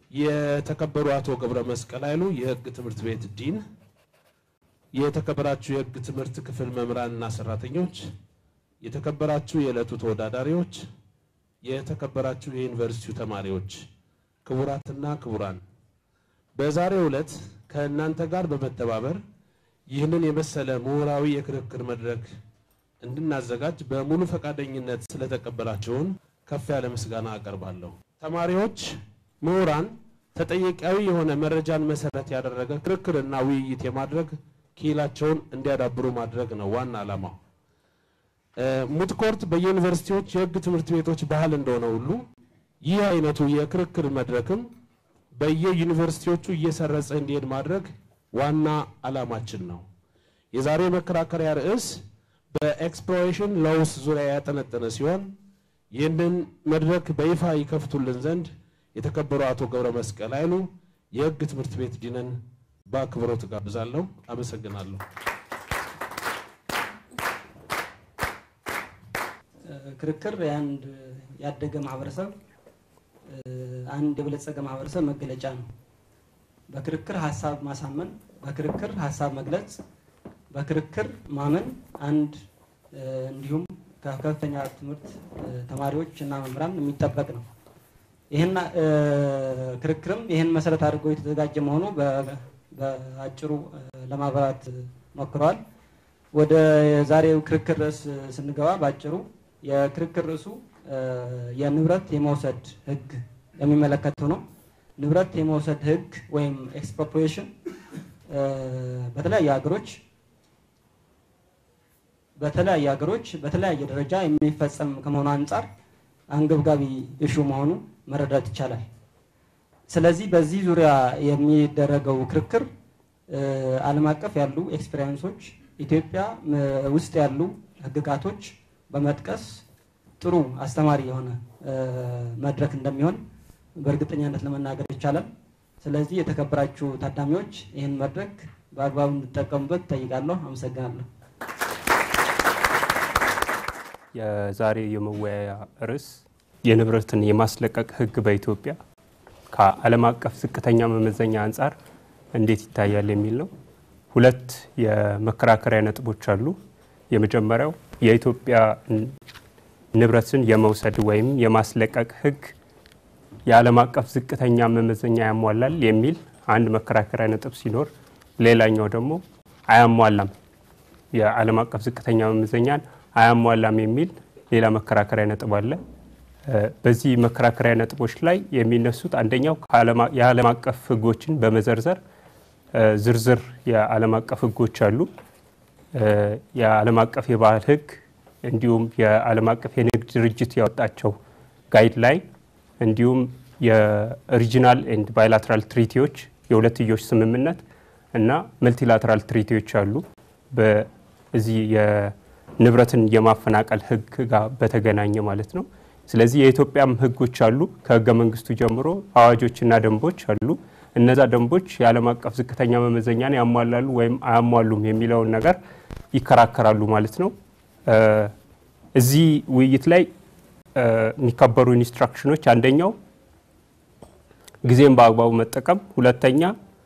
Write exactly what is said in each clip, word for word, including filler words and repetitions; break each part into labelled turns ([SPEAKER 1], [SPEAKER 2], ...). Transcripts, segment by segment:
[SPEAKER 1] የተከበሩ አቶ ገብረ መስቀል ኃይሉ የህግ ትምህርት ቤት ዲን፣ የተከበራችሁ የህግ ትምህርት ክፍል መምህራንና ሰራተኞች፣ የተከበራችሁ የዕለቱ ተወዳዳሪዎች፣ የተከበራችሁ የዩኒቨርሲቲው ተማሪዎች፣ ክቡራትና ክቡራን፣ በዛሬው ዕለት ከእናንተ ጋር በመተባበር ይህንን የመሰለ ምሁራዊ የክርክር መድረክ እንድናዘጋጅ በሙሉ ፈቃደኝነት ስለተቀበላችሁን ከፍ ያለ ምስጋና አቀርባለሁ። ተማሪዎች፣ ምሁራን ተጠያቂያዊ የሆነ መረጃን መሰረት ያደረገ ክርክርና ውይይት የማድረግ ኪላቸውን እንዲያዳብሩ ማድረግ ነው ዋና ዓላማው። ሙት ኮርት በዩኒቨርሲቲዎች የህግ ትምህርት ቤቶች ባህል እንደሆነ ሁሉ ይህ አይነቱ የክርክር መድረክም በየዩኒቨርሲቲዎቹ እየሰረጸ እንዲሄድ ማድረግ ዋና ዓላማችን ነው። የዛሬ መከራከሪያ ርዕስ በኤክስፕሎሬሽን ሎውስ ዙሪያ ያጠነጠነ ሲሆን ይህንን መድረክ በይፋ ይከፍቱልን ዘንድ የተከበሩ አቶ ገብረ መስቀል ኃይሉ የህግ ትምህርት ቤት ዲንን በአክብሮት ጋብዛለሁ። አመሰግናለሁ።
[SPEAKER 2] ክርክር አንድ ያደገ ማህበረሰብ አንድ የበለጸገ ማህበረሰብ መገለጫ ነው። በክርክር ሐሳብ ማሳመን፣ በክርክር ሐሳብ መግለጽ፣ በክርክር ማመን አንድ እንዲሁም ከከፍተኛ ትምህርት ተማሪዎች እና መምህራን የሚጠበቅ ነው። ይሄን ክርክርም ይሄን መሰረት አድርጎ የተዘጋጀ መሆኑ በአጭሩ ለማብራራት ሞክሯል። ወደ ዛሬው ክርክር ርዕስ ስንገባ በአጭሩ የክርክር ርዕሱ የንብረት የመውሰድ ህግ የሚመለከተው ነው። ንብረት የመውሰድ ህግ ወይም ኤክስፕሮፕሪዬሽን በተለያየ ሀገሮች በተለያየ ሀገሮች በተለያየ ደረጃ የሚፈጸም ከመሆኑ አንፃር አንገብጋቢ ኢሹ መሆኑ መረዳት ይቻላል። ስለዚህ በዚህ ዙሪያ የሚደረገው ክርክር ዓለም አቀፍ ያሉ ኤክስፒሪየንሶች ኢትዮጵያ ውስጥ ያሉ ህግጋቶች በመጥቀስ ጥሩ አስተማሪ የሆነ መድረክ እንደሚሆን በእርግጠኛነት ለመናገር ይቻላል። ስለዚህ የተከበራችሁ ታዳሚዎች ይህን መድረክ በአግባቡ እንድትጠቀሙበት ጠይቃለሁ። አመሰግናለሁ።
[SPEAKER 3] የዛሬ የመወያያ ርዕስ የንብረትን የማስለቀቅ ህግ በኢትዮጵያ ከዓለም አቀፍ ዝቅተኛ መመዘኛ አንፃር እንዴት ይታያል የሚል ነው። ሁለት የመከራከሪያ ነጥቦች አሉ። የመጀመሪያው የኢትዮጵያ ንብረትን የመውሰድ ወይም የማስለቀቅ ህግ የዓለም አቀፍ ዝቅተኛ መመዘኛ ያሟላል የሚል አንድ መከራከሪያ ነጥብ ሲኖር፣ ሌላኛው ደግሞ አያሟላም የዓለም አቀፍ ዝቅተኛ መመዘኛን አያሟላም የሚል ሌላ መከራከሪያ ነጥብ አለ። በዚህ መከራከሪያ ነጥቦች ላይ የሚነሱት አንደኛው የዓለም አቀፍ ህጎችን በመዘርዘር ዝርዝር የዓለም አቀፍ ህጎች አሉ። የዓለም አቀፍ የባህል ህግ እንዲሁም የዓለም አቀፍ የንግድ ድርጅት ያወጣቸው ጋይድላይን እንዲሁም የሪጂናል ኤንድ ባይላተራል ትሪቲዎች የሁለትዮሽ ስምምነት እና መልቲላተራል ትሪቲዎች አሉ በዚህ የንብረትን የማፈናቀል ህግ ጋር በተገናኘ ማለት ነው። ስለዚህ የኢትዮጵያም ህጎች አሉ። ከህገ መንግስቱ ጀምሮ አዋጆችና ደንቦች አሉ። እነዛ ደንቦች የዓለም አቀፍ ዝቅተኛ መመዘኛን ያሟላሉ ወይም አያሟሉም የሚለውን ነገር ይከራከራሉ ማለት ነው። እዚህ ውይይት ላይ የሚከበሩ ኢንስትራክሽኖች አንደኛው ጊዜን በአግባቡ መጠቀም፣ ሁለተኛ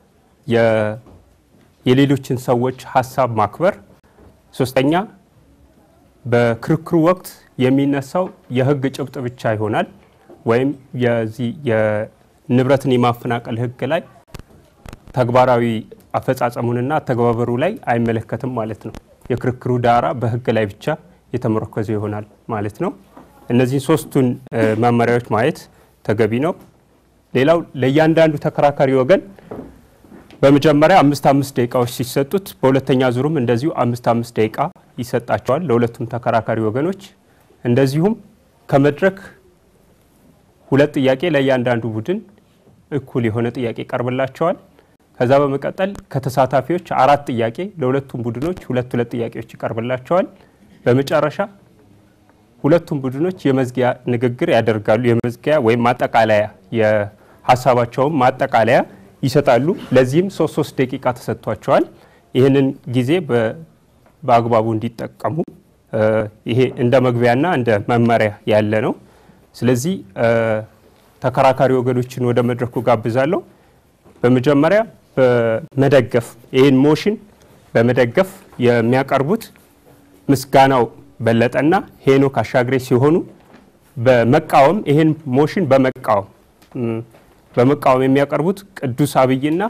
[SPEAKER 3] የሌሎችን ሰዎች ሐሳብ ማክበር፣ ሶስተኛ በክርክሩ ወቅት የሚነሳው የህግ ጭብጥ ብቻ ይሆናል ወይም የዚህ የንብረትን የማፈናቀል ህግ ላይ ተግባራዊ አፈጻጸሙንና ተግባበሩ ላይ አይመለከትም ማለት ነው። የክርክሩ ዳራ በህግ ላይ ብቻ የተመረኮዘ ይሆናል ማለት ነው። እነዚህ ሶስቱን መመሪያዎች ማየት ተገቢ ነው። ሌላው ለእያንዳንዱ ተከራካሪ ወገን በመጀመሪያ አምስት አምስት ደቂቃዎች ሲሰጡት በሁለተኛ ዙሩም እንደዚሁ አምስት አምስት ደቂቃ ይሰጣቸዋል ለሁለቱም ተከራካሪ ወገኖች። እንደዚሁም ከመድረክ ሁለት ጥያቄ ለእያንዳንዱ ቡድን እኩል የሆነ ጥያቄ ቀርብላቸዋል። ከዛ በመቀጠል ከተሳታፊዎች አራት ጥያቄ ለሁለቱም ቡድኖች ሁለት ሁለት ጥያቄዎች ይቀርብላቸዋል። በመጨረሻ ሁለቱም ቡድኖች የመዝጊያ ንግግር ያደርጋሉ። የመዝጊያ ወይም ማጠቃለያ የሐሳባቸውን ማጠቃለያ ይሰጣሉ። ለዚህም ሶስት ሶስት ደቂቃ ተሰጥቷቸዋል። ይሄንን ጊዜ በአግባቡ እንዲጠቀሙ ይሄ እንደ መግቢያና እንደ መመሪያ ያለ ነው። ስለዚህ ተከራካሪ ወገኖችን ወደ መድረኩ ጋብዛለሁ። በመጀመሪያ በመደገፍ ይሄን ሞሽን በመደገፍ የሚያቀርቡት ምስጋናው በለጠና ሄኖክ አሻግሬ ሲሆኑ በመቃወም ይሄን ሞሽን በመቃወም በመቃወም የሚያቀርቡት ቅዱስ አብይና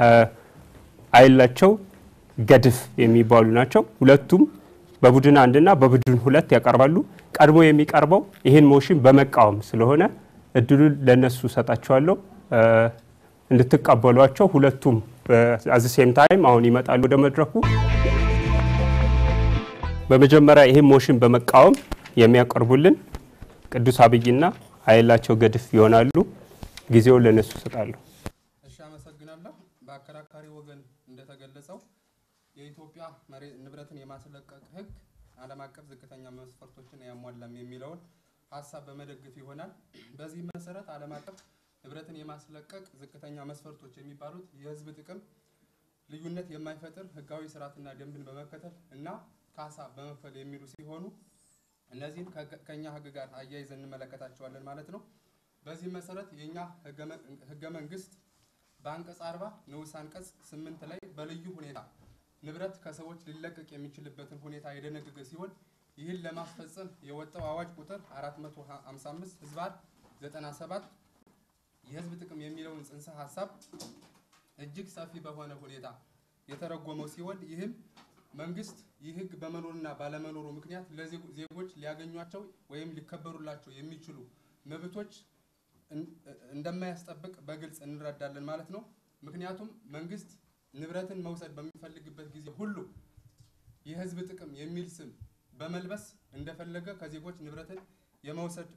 [SPEAKER 3] አይላቸው ገድፍ የሚባሉ ናቸው። ሁለቱም በቡድን አንድና በቡድን ሁለት ያቀርባሉ። ቀድሞ የሚቀርበው ይሄን ሞሽን በመቃወም ስለሆነ እድሉን ለነሱ ሰጣቸዋለሁ እንድትቀበሏቸው። ሁለቱም at the same time አሁን ይመጣሉ ወደ መድረኩ። በመጀመሪያ ይሄን ሞሽን በመቃወም የሚያቀርቡልን ቅዱስ አብይና አይላቸው ገድፍ ይሆናሉ። ጊዜው ለነሱ ሰጣለሁ።
[SPEAKER 4] እሺ አመሰግናለሁ። በአከራካሪ ወገን እንደተገለጸው የኢትዮጵያ ንብረትን የማስለቀቅ ህግ ዓለም አቀፍ ዝቅተኛ መስፈርቶችን ያሟላም የሚለውን ሐሳብ በመደገፍ ይሆናል። በዚህ መሰረት ዓለም አቀፍ ንብረትን የማስለቀቅ ዝቅተኛ መስፈርቶች የሚባሉት የህዝብ ጥቅም ልዩነት የማይፈጥር ህጋዊ ስርዓትና ደንብን በመከተል እና ካሳ በመክፈል የሚሉ ሲሆኑ እነዚህን ከኛ ህግ ጋር አያይዘን እንመለከታቸዋለን ማለት ነው። በዚህ መሰረት የኛ ህገ መንግስት በአንቀጽ አርባ ንዑስ አንቀጽ ስምንት ላይ በልዩ ሁኔታ ንብረት ከሰዎች ሊለቀቅ የሚችልበትን ሁኔታ የደነገገ ሲሆን ይህን ለማስፈጸም የወጣው አዋጅ ቁጥር አራት መቶ ሃምሳ አምስት ህዝባር ዘጠና ሰባት የህዝብ ጥቅም የሚለውን ጽንሰ ሐሳብ እጅግ ሰፊ በሆነ ሁኔታ የተረጎመው ሲሆን ይህም መንግስት ይህ ህግ በመኖርና ባለመኖሩ ምክንያት ለዜጎች ሊያገኙቸው ወይም ሊከበሩላቸው የሚችሉ መብቶች እንደማያስጠብቅ በግልጽ እንረዳለን ማለት ነው። ምክንያቱም መንግስት ንብረትን መውሰድ በሚፈልግበት ጊዜ ሁሉ የህዝብ ጥቅም የሚል ስም በመልበስ እንደፈለገ ከዜጎች ንብረትን የመውሰድ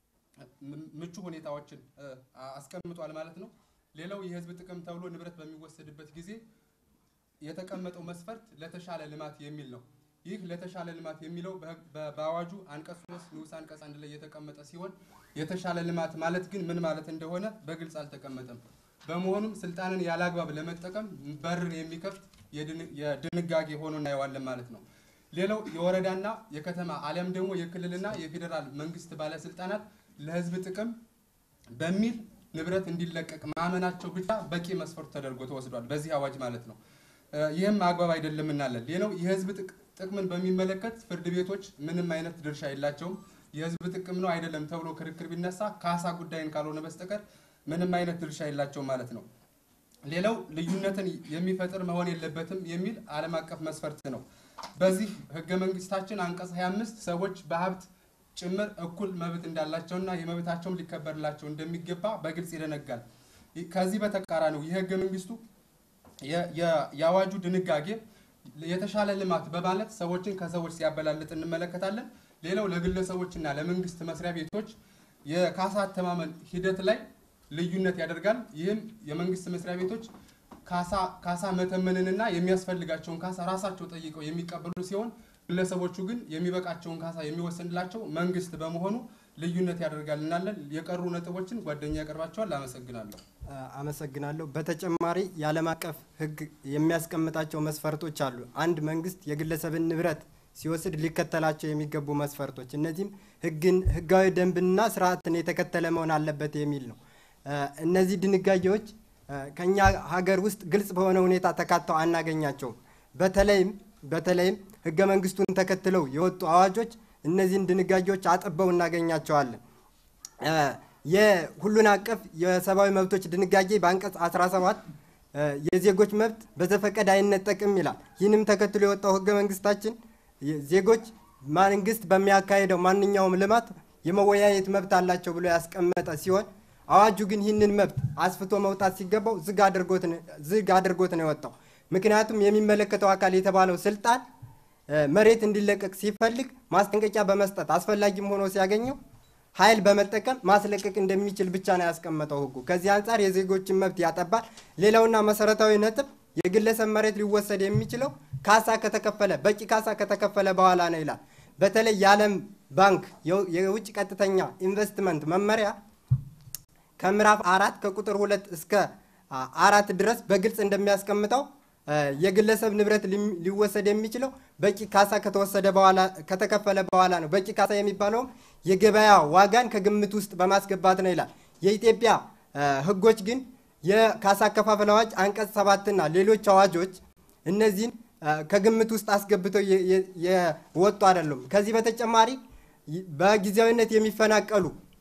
[SPEAKER 4] ምቹ ሁኔታዎችን አስቀምጧል ማለት ነው። ሌላው የህዝብ ጥቅም ተብሎ ንብረት በሚወሰድበት ጊዜ የተቀመጠው መስፈርት ለተሻለ ልማት የሚል ነው። ይህ ለተሻለ ልማት የሚለው በአዋጁ አንቀጽ ሶስት ንዑስ አንቀጽ አንድ ላይ የተቀመጠ ሲሆን የተሻለ ልማት ማለት ግን ምን ማለት እንደሆነ በግልጽ አልተቀመጠም። በመሆኑም ስልጣንን ያላግባብ ለመጠቀም በርን የሚከፍት የድንጋጌ ሆኖ እናየዋለን ማለት ነው። ሌላው የወረዳና የከተማ አለም ደግሞ የክልልና የፌደራል መንግስት ባለስልጣናት ለህዝብ ጥቅም በሚል ንብረት እንዲለቀቅ ማመናቸው ብቻ በቂ መስፈርት ተደርጎ ተወስዷል በዚህ አዋጅ ማለት ነው። ይህም አግባብ አይደለም እናለን። ሌላው የህዝብ ጥቅምን በሚመለከት ፍርድ ቤቶች ምንም አይነት ድርሻ የላቸውም። የህዝብ ጥቅም ነው አይደለም ተብሎ ክርክር ቢነሳ ካሳ ጉዳይን ካልሆነ በስተቀር ምንም አይነት ድርሻ የላቸው ማለት ነው። ሌላው ልዩነትን የሚፈጥር መሆን የለበትም የሚል ዓለም አቀፍ መስፈርት ነው። በዚህ ህገ መንግስታችን አንቀጽ ሃያ አምስት ሰዎች በሀብት ጭምር እኩል መብት እንዳላቸውና የመብታቸውም ሊከበርላቸው እንደሚገባ በግልጽ ይደነጋል። ከዚህ በተቃራኒው የህገ መንግስቱ የአዋጁ ድንጋጌ የተሻለ ልማት በማለት ሰዎችን ከሰዎች ሲያበላልጥ እንመለከታለን። ሌላው ለግለሰቦችና ለመንግስት መስሪያ ቤቶች የካሳ አተማመን ሂደት ላይ ልዩነት ያደርጋል። ይህም የመንግስት መስሪያ ቤቶች ካሳ ካሳ መተመንንና የሚያስፈልጋቸውን ካሳ ራሳቸው ጠይቀው የሚቀበሉ ሲሆን ግለሰቦቹ ግን የሚበቃቸውን ካሳ የሚወስንላቸው መንግስት በመሆኑ ልዩነት ያደርጋልናለን። የቀሩ ነጥቦችን ጓደኛ ያቀርባቸዋል። አመሰግናለሁ።
[SPEAKER 5] አመሰግናለሁ። በተጨማሪ የዓለም አቀፍ ህግ የሚያስቀምጣቸው መስፈርቶች አሉ። አንድ መንግስት የግለሰብን ንብረት ሲወስድ ሊከተላቸው የሚገቡ መስፈርቶች እነዚህም ህግን ህጋዊ ደንብና ስርዓትን የተከተለ መሆን አለበት የሚል ነው። እነዚህ ድንጋጌዎች ከኛ ሀገር ውስጥ ግልጽ በሆነ ሁኔታ ተካተው አናገኛቸውም። በተለይም በተለይም ህገ መንግስቱን ተከትለው የወጡ አዋጆች እነዚህን ድንጋጌዎች አጥበው እናገኛቸዋለን። የሁሉን አቀፍ የሰብአዊ መብቶች ድንጋጌ በአንቀጽ አስራ ሰባት የዜጎች መብት በዘፈቀደ አይነጠቅም ይላል። ይህንም ተከትሎ የወጣው ህገ መንግስታችን ዜጎች መንግስት በሚያካሄደው ማንኛውም ልማት የመወያየት መብት አላቸው ብሎ ያስቀመጠ ሲሆን አዋጁ ግን ይህንን መብት አስፍቶ መውጣት ሲገባው ዝግ አድርጎት ዝግ አድርጎት ነው የወጣው። ምክንያቱም የሚመለከተው አካል የተባለው ስልጣን መሬት እንዲለቀቅ ሲፈልግ ማስጠንቀቂያ በመስጠት አስፈላጊም ሆኖ ሲያገኘው ኃይል በመጠቀም ማስለቀቅ እንደሚችል ብቻ ነው ያስቀመጠው ህጉ። ከዚህ አንፃር የዜጎችን መብት ያጠባል። ሌላውና መሰረታዊ ነጥብ የግለሰብ መሬት ሊወሰድ የሚችለው ካሳ ከተከፈለ በቂ ካሳ ከተከፈለ በኋላ ነው ይላል። በተለይ የዓለም ባንክ የውጭ ቀጥተኛ ኢንቨስትመንት መመሪያ ከምዕራፍ አራት ከቁጥር ሁለት እስከ አራት ድረስ በግልጽ እንደሚያስቀምጠው የግለሰብ ንብረት ሊወሰድ የሚችለው በቂ ካሳ ከተወሰደ በኋላ ከተከፈለ በኋላ ነው። በቂ ካሳ የሚባለው የገበያ ዋጋን ከግምት ውስጥ በማስገባት ነው ይላል። የኢትዮጵያ ህጎች ግን የካሳ አከፋፈል አዋጅ አንቀጽ ሰባት እና ሌሎች አዋጆች እነዚህን ከግምት ውስጥ አስገብተው የወጡ አይደሉም። ከዚህ በተጨማሪ በጊዜያዊነት የሚፈናቀሉ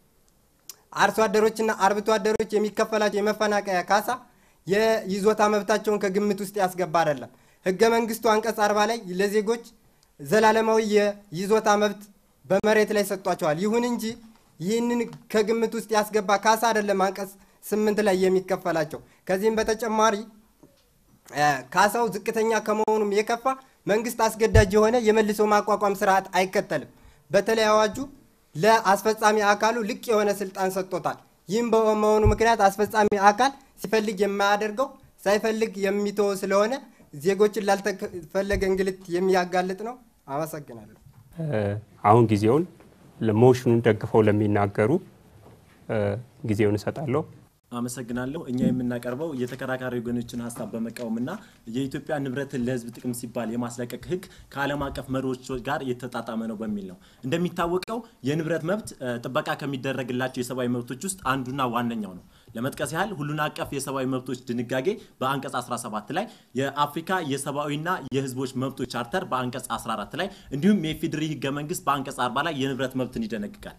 [SPEAKER 5] አርሶ አደሮችና አርብቶ አደሮች የሚከፈላቸው የመፈናቀያ ካሳ የይዞታ መብታቸውን ከግምት ውስጥ ያስገባ አይደለም። ህገ መንግስቱ አንቀጽ አርባ ላይ ለዜጎች ዘላለማዊ የይዞታ መብት በመሬት ላይ ሰጥቷቸዋል። ይሁን እንጂ ይህንን ከግምት ውስጥ ያስገባ ካሳ አይደለም አንቀጽ ስምንት ላይ የሚከፈላቸው። ከዚህም በተጨማሪ ካሳው ዝቅተኛ ከመሆኑም የከፋ መንግስት አስገዳጅ የሆነ የመልሶ ማቋቋም ስርዓት አይከተልም። በተለይ አዋጁ ለአስፈጻሚ አካሉ ልቅ የሆነ ስልጣን ሰጥቶታል። ይህም በመሆኑ ምክንያት አስፈጻሚ አካል ሲፈልግ የማያደርገው ሳይፈልግ የሚተው ስለሆነ ዜጎችን ላልተፈለገ እንግልት የሚያጋልጥ ነው። አመሰግናለሁ።
[SPEAKER 3] አሁን ጊዜውን ለሞሽኑን ደግፈው ለሚናገሩ ጊዜውን እሰጣለሁ።
[SPEAKER 6] አመሰግናለሁ። እኛ የምናቀርበው የተከራካሪ ወገኖችን ሐሳብ በመቃወምና የኢትዮጵያ ንብረትን ለህዝብ ጥቅም ሲባል የማስለቀቅ ህግ ከዓለም አቀፍ መሪዎች ጋር የተጣጣመ ነው በሚል ነው። እንደሚታወቀው የንብረት መብት ጥበቃ ከሚደረግላቸው የሰብአዊ መብቶች ውስጥ አንዱና ዋነኛው ነው። ለመጥቀስ ያህል ሁሉን አቀፍ የሰብአዊ መብቶች ድንጋጌ በአንቀጽ አስራ ሰባት ላይ፣ የአፍሪካ የሰብአዊና የህዝቦች መብቶች ቻርተር በአንቀጽ አስራ አራት ላይ እንዲሁም የኢፌዴሪ ህገ መንግስት በአንቀጽ አርባ ላይ የንብረት መብትን ይደነግጋል።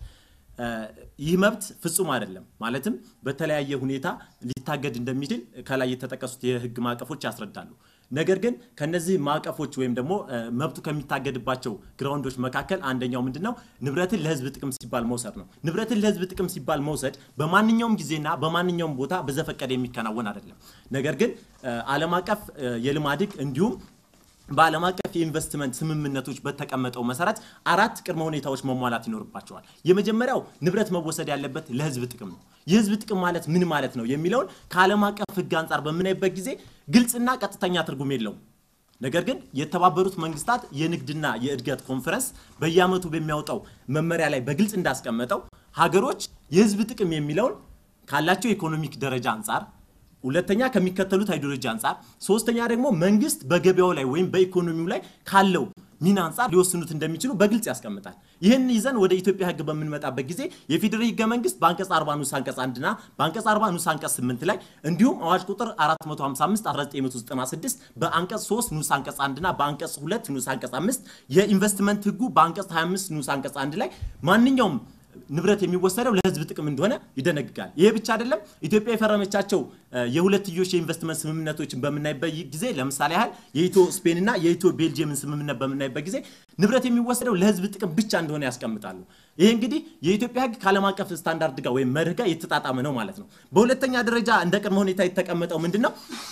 [SPEAKER 6] ይህ መብት ፍጹም አይደለም ማለትም በተለያየ ሁኔታ ሊታገድ እንደሚችል ከላይ የተጠቀሱት የህግ ማዕቀፎች ያስረዳሉ። ነገር ግን ከነዚህ ማዕቀፎች ወይም ደግሞ መብቱ ከሚታገድባቸው ግራውንዶች መካከል አንደኛው ምንድነው? ንብረትን ለህዝብ ጥቅም ሲባል መውሰድ ነው። ንብረትን ለህዝብ ጥቅም ሲባል መውሰድ በማንኛውም ጊዜና በማንኛውም ቦታ በዘፈቀደ የሚከናወን አይደለም። ነገር ግን ዓለም አቀፍ የልማት ህግ እንዲሁም በዓለም አቀፍ የኢንቨስትመንት ስምምነቶች በተቀመጠው መሰረት አራት ቅድመ ሁኔታዎች መሟላት ይኖርባቸዋል። የመጀመሪያው ንብረት መወሰድ ያለበት ለህዝብ ጥቅም ነው። የህዝብ ጥቅም ማለት ምን ማለት ነው የሚለውን ከዓለም አቀፍ ህግ አንፃር በምናይበት ጊዜ ግልጽና ቀጥተኛ ትርጉም የለውም። ነገር ግን የተባበሩት መንግስታት የንግድና የእድገት ኮንፈረንስ በየዓመቱ በሚያወጣው መመሪያ ላይ በግልጽ እንዳስቀመጠው ሀገሮች የህዝብ ጥቅም የሚለውን ካላቸው ኢኮኖሚክ ደረጃ አንፃር፣ ሁለተኛ ከሚከተሉት አይዲዮሎጂ አንፃር፣ ሶስተኛ ደግሞ መንግስት በገበያው ላይ ወይም በኢኮኖሚው ላይ ካለው ሚና አንፃር ሊወስኑት እንደሚችሉ በግልጽ ያስቀምጣል። ይህን ይዘን ወደ ኢትዮጵያ ህግ በምንመጣበት ጊዜ የፌዴራል ህገ መንግስት በአንቀጽ አርባ ንዑስ አንቀጽ አንድ እና በአንቀጽ አርባ ንዑስ አንቀጽ ስምንት ላይ እንዲሁም አዋጅ ቁጥር አራት መቶ ሃምሳ አምስት አስራ ዘጠኝ መቶ ዘጠና ስድስት በአንቀጽ ሶስት ንዑስ አንቀጽ አንድ እና በአንቀጽ ሁለት ንዑስ አንቀጽ አምስት የኢንቨስትመንት ህጉ በአንቀጽ ሀያ አምስት ንዑስ አንቀጽ አንድ ላይ ማንኛውም ንብረት የሚወሰደው ለህዝብ ጥቅም እንደሆነ ይደነግጋል። ይሄ ብቻ አይደለም። ኢትዮጵያ የፈረመቻቸው የሁለትዮሽ የኢንቨስትመንት ስምምነቶችን በመናይበት ጊዜ ለምሳሌ ያህል የኢትዮ ስፔን እና የኢትዮ ቤልጂየምን ስምምነት በመናይበት ጊዜ ንብረት የሚወሰደው ለህዝብ ጥቅም ብቻ እንደሆነ ያስቀምጣሉ። ይሄ እንግዲህ የኢትዮጵያ ህግ ከዓለም አቀፍ ስታንዳርድ ጋር ወይም መርህ ጋር የተጣጣመ ነው ማለት ነው። በሁለተኛ ደረጃ እንደ ቅድመ ሁኔታ የተቀመጠው ምንድነው?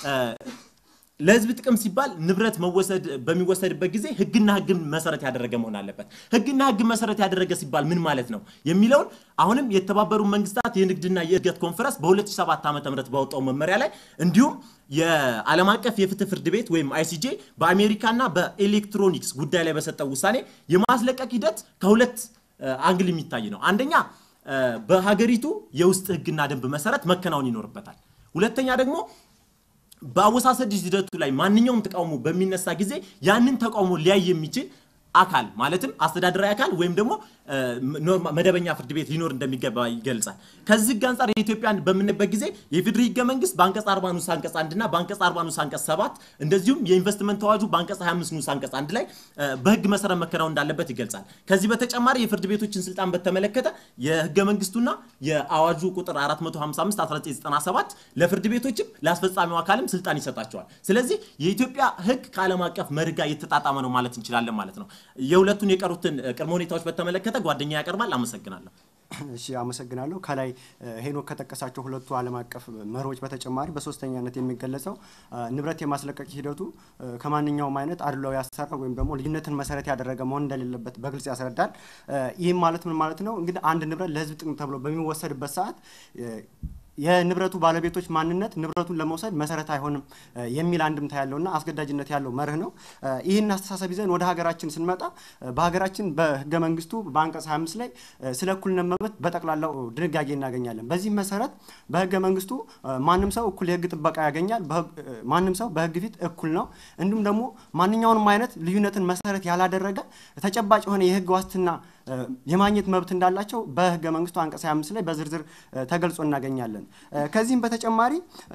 [SPEAKER 6] ለህዝብ ጥቅም ሲባል ንብረት መወሰድ በሚወሰድበት ጊዜ ህግና ህግን መሰረት ያደረገ መሆን አለበት። ህግና ህግን መሰረት ያደረገ ሲባል ምን ማለት ነው የሚለውን አሁንም የተባበሩት መንግስታት የንግድና የእድገት ኮንፈረንስ በ2007 ዓመተ ምህረት ባወጣው መመሪያ ላይ እንዲሁም የዓለም አቀፍ የፍትህ ፍርድ ቤት ወይም አይሲጄ በአሜሪካና በኤሌክትሮኒክስ ጉዳይ ላይ በሰጠው ውሳኔ የማስለቀቅ ሂደት ከሁለት አንግል የሚታይ ነው። አንደኛ በሀገሪቱ የውስጥ ህግና ደንብ መሰረት መከናወን ይኖርበታል። ሁለተኛ ደግሞ በአወሳሰድ ሂደቱ ላይ ማንኛውም ተቃውሞ በሚነሳ ጊዜ ያንን ተቃውሞ ሊያይ የሚችል አካል ማለትም አስተዳደራዊ አካል ወይም ደግሞ መደበኛ ፍርድ ቤት ሊኖር እንደሚገባ ይገልጻል። ከዚህ ጋር አንፃር የኢትዮጵያን በምንበት ጊዜ የፌዴራል ህገ መንግስት በአንቀጽ አርባ ንዑስ አንቀጽ አንድ እና በአንቀጽ አርባ ንዑስ አንቀጽ ሰባት እንደዚሁም የኢንቨስትመንት አዋጁ በአንቀጽ ሀያ አምስት ንዑስ አንቀጽ አንድ ላይ በህግ መሰረት መከናወን እንዳለበት ይገልጻል። ከዚህ በተጨማሪ የፍርድ ቤቶችን ስልጣን በተመለከተ የህገ መንግስቱና የአዋጁ ቁጥር አራት መቶ ሃምሳ አምስት አስራ ዘጠኝ ዘጠና ሰባት ለፍርድ ቤቶችም ለአስፈጻሚው አካልም ስልጣን ይሰጣቸዋል። ስለዚህ የኢትዮጵያ ህግ ከዓለም አቀፍ መርህ ጋር የተጣጣመ ነው ማለት እንችላለን ማለት ነው። የሁለቱን የቀሩትን ቅድመ ሁኔታዎች በተመለከተ ጓደኛ ያቀርባል። አመሰግናለሁ።
[SPEAKER 7] እሺ አመሰግናለሁ። ከላይ ሄኖክ ከተከሳቸው ሁለቱ ዓለም አቀፍ መርሆች በተጨማሪ በሶስተኛነት የሚገለጸው ንብረት የማስለቀቅ ሂደቱ ከማንኛውም አይነት አድሏዊ አሰራር ወይም ደግሞ ልዩነትን መሰረት ያደረገ መሆን እንደሌለበት በግልጽ ያስረዳል። ይህም ማለት ምን ማለት ነው? እንግዲህ አንድ ንብረት ለህዝብ ጥቅም ተብሎ በሚወሰድበት ሰዓት የንብረቱ ባለቤቶች ማንነት ንብረቱን ለመውሰድ መሰረት አይሆንም የሚል አንድምታ ያለውና አስገዳጅነት ያለው መርህ ነው። ይህን አስተሳሰብ ይዘን ወደ ሀገራችን ስንመጣ በሀገራችን በህገ መንግስቱ በአንቀጽ ሀያ አምስት ላይ ስለ እኩልነት መብት በጠቅላላው ድንጋጌ እናገኛለን። በዚህ መሰረት በህገ መንግስቱ ማንም ሰው እኩል የህግ ጥበቃ ያገኛል፣ ማንም ሰው በህግ ፊት እኩል ነው። እንዲሁም ደግሞ ማንኛውንም አይነት ልዩነትን መሰረት ያላደረገ ተጨባጭ የሆነ የህግ ዋስትና የማግኘት መብት እንዳላቸው በህገ መንግስቱ አንቀጽ ሃያ አምስት ላይ በዝርዝር ተገልጾ እናገኛለን። ከዚህም በተጨማሪ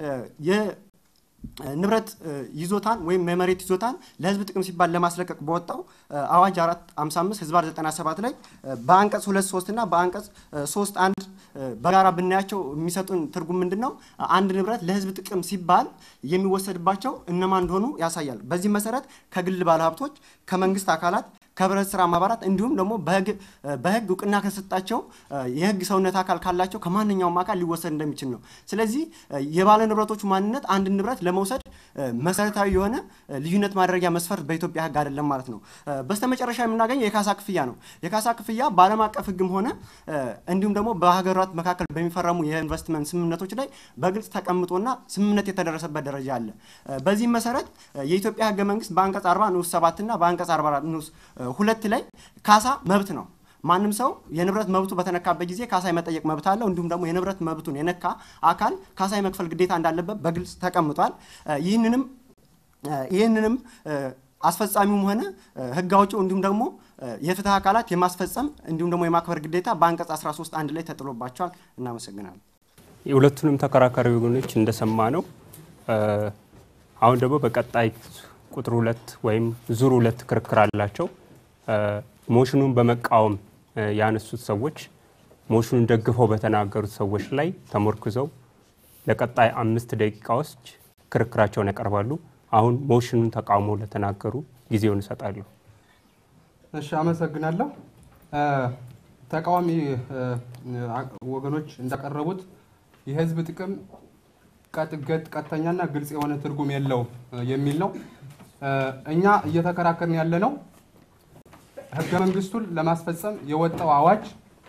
[SPEAKER 7] ንብረት ይዞታን ወይም መሬት ይዞታን ለህዝብ ጥቅም ሲባል ለማስለቀቅ በወጣው አዋጅ አራት ሃምሳ አምስት ህዝብ ዘጠና ሰባት ላይ በአንቀጽ ሁለት ሶስት እና በአንቀጽ ሶስት አንድ በጋራ ብናያቸው የሚሰጡን ትርጉም ምንድነው? አንድ ንብረት ለህዝብ ጥቅም ሲባል የሚወሰድባቸው እነማን እንደሆኑ ያሳያል። በዚህ መሰረት ከግል ባለሀብቶች፣ ከመንግስት አካላት፣ ከህብረት ስራ ማህበራት እንዲሁም ደግሞ በህግ በህግ እውቅና ከሰጣቸው የህግ ሰውነት አካል ካላቸው ከማንኛውም አካል ሊወሰድ እንደሚችል ነው። ስለዚህ የባለ ንብረቶቹ ማንነት አንድ ንብረት ለመውሰድ መሰረታዊ የሆነ ልዩነት ማድረጊያ መስፈርት በኢትዮጵያ ህግ አይደለም ማለት ነው። በስተመጨረሻ የምናገኘው የካሳ ክፍያ ነው። የካሳ ክፍያ በዓለም አቀፍ ህግም ሆነ እንዲሁም ደግሞ በሀገራት መካከል በሚፈረሙ የኢንቨስትመንት ስምምነቶች ላይ በግልጽ ተቀምጦና ስምምነት የተደረሰበት ደረጃ አለ። በዚህ መሰረት የኢትዮጵያ ህገ መንግስት በአንቀጽ አርባ ንዑስ ሰባት እና በአንቀጽ አርባ አራት ንዑስ ሁለት ላይ ካሳ መብት ነው። ማንም ሰው የንብረት መብቱ በተነካበት ጊዜ ካሳ የመጠየቅ መብት አለው። እንዲሁም ደግሞ የንብረት መብቱን የነካ አካል ካሳ የመክፈል ግዴታ እንዳለበት በግልጽ ተቀምጧል። ይህንንም ይህንንም አስፈጻሚውም ሆነ ህግ አውጪው እንዲሁም ደግሞ የፍትህ አካላት የማስፈጸም እንዲሁም ደግሞ የማክበር ግዴታ በአንቀጽ አስራ ሶስት አንድ ላይ ተጥሎባቸዋል። እናመሰግናለን።
[SPEAKER 3] የሁለቱንም ተከራካሪ ወገኖች እንደሰማ ነው። አሁን ደግሞ በቀጣይ ቁጥር ሁለት ወይም ዙር ሁለት ክርክር አላቸው። ሞሽኑን በመቃወም ያነሱት ሰዎች ሞሽኑን ደግፈው በተናገሩት ሰዎች ላይ ተመርኩዘው ለቀጣይ አምስት ደቂቃዎች ክርክራቸውን ያቀርባሉ። አሁን ሞሽኑን ተቃውሞ ለተናገሩ ጊዜውን እሰጣለሁ።
[SPEAKER 4] እሺ፣ አመሰግናለሁ። ተቃዋሚ ወገኖች እንዳቀረቡት የህዝብ ጥቅም ቀጥገጥ ቀጥተኛና ግልጽ የሆነ ትርጉም የለው የሚል ነው። እኛ እየተከራከርን ያለ ነው ህገ መንግስቱን ለማስፈጸም የወጣው አዋጅ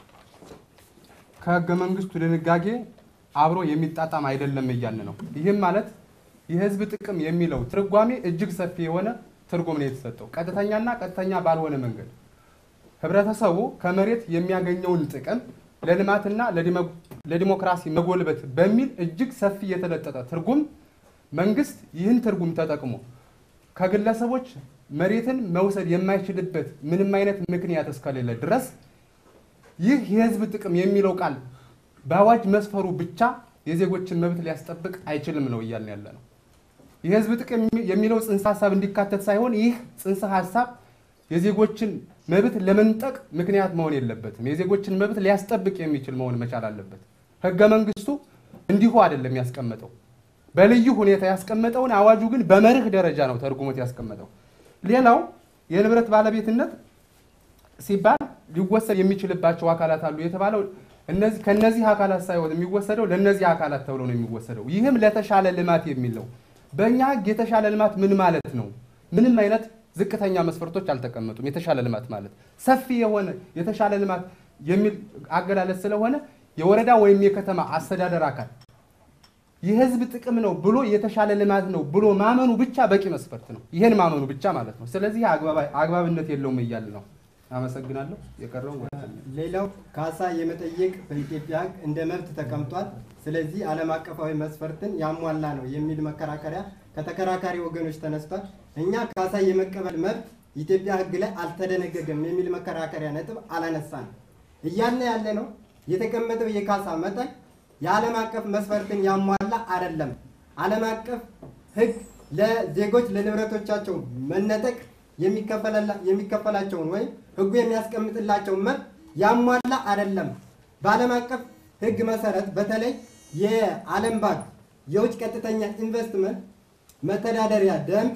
[SPEAKER 4] ከህገ መንግስቱ ድንጋጌ አብሮ የሚጣጣም አይደለም እያልን ነው። ይህም ማለት የህዝብ ጥቅም የሚለው ትርጓሜ እጅግ ሰፊ የሆነ ትርጉም ነው የተሰጠው። ቀጥተኛና ቀጥተኛ ባልሆነ መንገድ ህብረተሰቡ ከመሬት የሚያገኘውን ጥቅም ለልማትና ለዲሞክራሲ መጎልበት በሚል እጅግ ሰፊ የተለጠጠ ትርጉም መንግስት ይህን ትርጉም ተጠቅሞ ከግለሰቦች መሬትን መውሰድ የማይችልበት ምንም አይነት ምክንያት እስከሌለ ድረስ ይህ የህዝብ ጥቅም የሚለው ቃል በአዋጅ መስፈሩ ብቻ የዜጎችን መብት ሊያስጠብቅ አይችልም ነው እያልን ያለ ነው። የህዝብ ጥቅም የሚለው ጽንሰ ሐሳብ እንዲካተት ሳይሆን ይህ ጽንሰ ሐሳብ የዜጎችን መብት ለመንጠቅ ምክንያት መሆን የለበትም። የዜጎችን መብት ሊያስጠብቅ የሚችል መሆን መቻል አለበት። ህገ መንግስቱ እንዲሁ አይደለም ያስቀመጠው። በልዩ ሁኔታ ያስቀመጠውን አዋጁ ግን በመርህ ደረጃ ነው ተርጉሞት ያስቀመጠው። ሌላው የንብረት ባለቤትነት ሲባል ሊወሰድ የሚችልባቸው አካላት አሉ የተባለው እነዚህ ከነዚህ አካላት ሳይሆን የሚወሰደው ለነዚህ አካላት ተብሎ ነው የሚወሰደው። ይህም ለተሻለ ልማት የሚል ነው። በእኛ ህግ የተሻለ ልማት ምን ማለት ነው? ምንም አይነት ዝቅተኛ መስፈርቶች አልተቀመጡም። የተሻለ ልማት ማለት ሰፊ የሆነ የተሻለ ልማት የሚል አገላለጽ ስለሆነ የወረዳ ወይም የከተማ አስተዳደር አካል የህዝብ ጥቅም ነው ብሎ የተሻለ ልማት ነው ብሎ ማመኑ ብቻ በቂ መስፈርት ነው። ይሄን ማመኑ ብቻ ማለት ነው። ስለዚህ አግባብነት የለውም እያለ ነው። አመሰግናለሁ። የቀረው
[SPEAKER 5] ሌላው ካሳ የመጠየቅ በኢትዮጵያ ህግ እንደ መብት ተቀምጧል። ስለዚህ ዓለም አቀፋዊ መስፈርትን ያሟላ ነው የሚል መከራከሪያ ከተከራካሪ ወገኖች ተነስቷል። እኛ ካሳ የመቀበል መብት ኢትዮጵያ ህግ ላይ አልተደነገገም የሚል መከራከሪያ ነጥብ አላነሳንም። እያልን ያለ ነው የተቀመጠው የካሳ መጠን የዓለም አቀፍ መስፈርትን ያሟላ አይደለም። ዓለም አቀፍ ህግ ለዜጎች ለንብረቶቻቸው መነጠቅ የሚከፈላቸውን ወይም ህጉ የሚያስቀምጥላቸውን መብት ያሟላ አይደለም። በዓለም አቀፍ ህግ መሰረት በተለይ የዓለም ባንክ የውጭ ቀጥተኛ ኢንቨስትመንት መተዳደሪያ ደንብ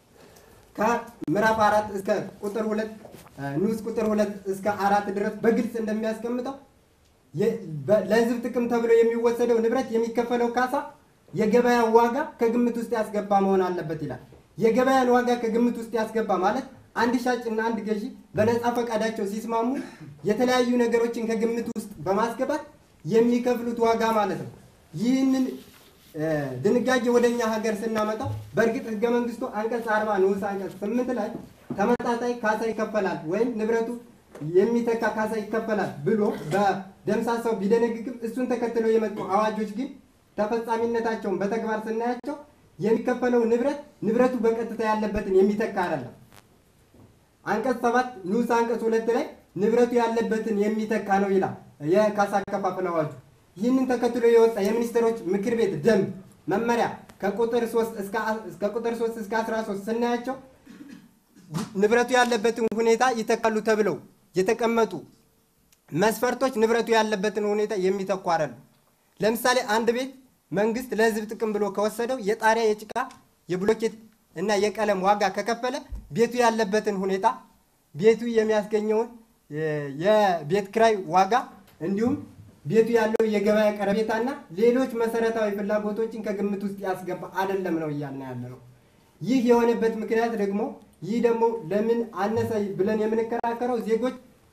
[SPEAKER 5] ከምዕራፍ አራት እስከ ቁጥር ሁለት ንዑስ ቁጥር ሁለት እስከ አራት ድረስ በግልጽ እንደሚያስቀምጠው ለህዝብ ጥቅም ተብሎ የሚወሰደው ንብረት የሚከፈለው ካሳ የገበያ ዋጋ ከግምት ውስጥ ያስገባ መሆን አለበት ይላል። የገበያን ዋጋ ከግምት ውስጥ ያስገባ ማለት አንድ ሻጭና አንድ ገዢ በነፃ ፈቃዳቸው ሲስማሙ የተለያዩ ነገሮችን ከግምት ውስጥ በማስገባት የሚከፍሉት ዋጋ ማለት ነው። ይህንን ድንጋጌ ወደኛ ሀገር ስናመጣው በእርግጥ ህገ መንግስቱ አንቀጽ አርባ ንዑስ አንቀጽ ስምንት ላይ ተመጣጣኝ ካሳ ይከፈላል ወይም ንብረቱ የሚተካ ካሳ ይከፈላል ብሎ በደምሳሳው ቢደነግግም እሱን ተከትለው የመጡ አዋጆች ግን ተፈጻሚነታቸውን በተግባር ስናያቸው የሚከፈለው ንብረት ንብረቱ በቀጥታ ያለበትን የሚተካ አይደለም። አንቀጽ ሰባት ንዑስ አንቀጽ ሁለት ላይ ንብረቱ ያለበትን የሚተካ ነው ይላል የካሳ አከፋፈል አዋጁ። ይህንን ተከትሎ የወጣ የሚኒስትሮች ምክር ቤት ደንብ መመሪያ ከቁጥር ሶስት እስከ እስከ ቁጥር ሶስት እስከ አስራ ሶስት ስናያቸው ንብረቱ ያለበትን ሁኔታ ይተካሉ ተብለው የተቀመጡ መስፈርቶች ንብረቱ ያለበትን ሁኔታ የሚተኩ አይደሉም። ለምሳሌ አንድ ቤት መንግስት ለህዝብ ጥቅም ብሎ ከወሰደው የጣሪያ የጭቃ የብሎኬት እና የቀለም ዋጋ ከከፈለ ቤቱ ያለበትን ሁኔታ ቤቱ የሚያስገኘውን የቤት ክራይ ዋጋ እንዲሁም ቤቱ ያለው የገበያ ቀረቤታና ሌሎች መሰረታዊ ፍላጎቶችን ከግምት ውስጥ ያስገባ አይደለም ነው እያልን ያለነው። ይህ የሆነበት ምክንያት ደግሞ ይህ ደግሞ ለምን አነሰ ብለን የምንከራከረው ዜጎች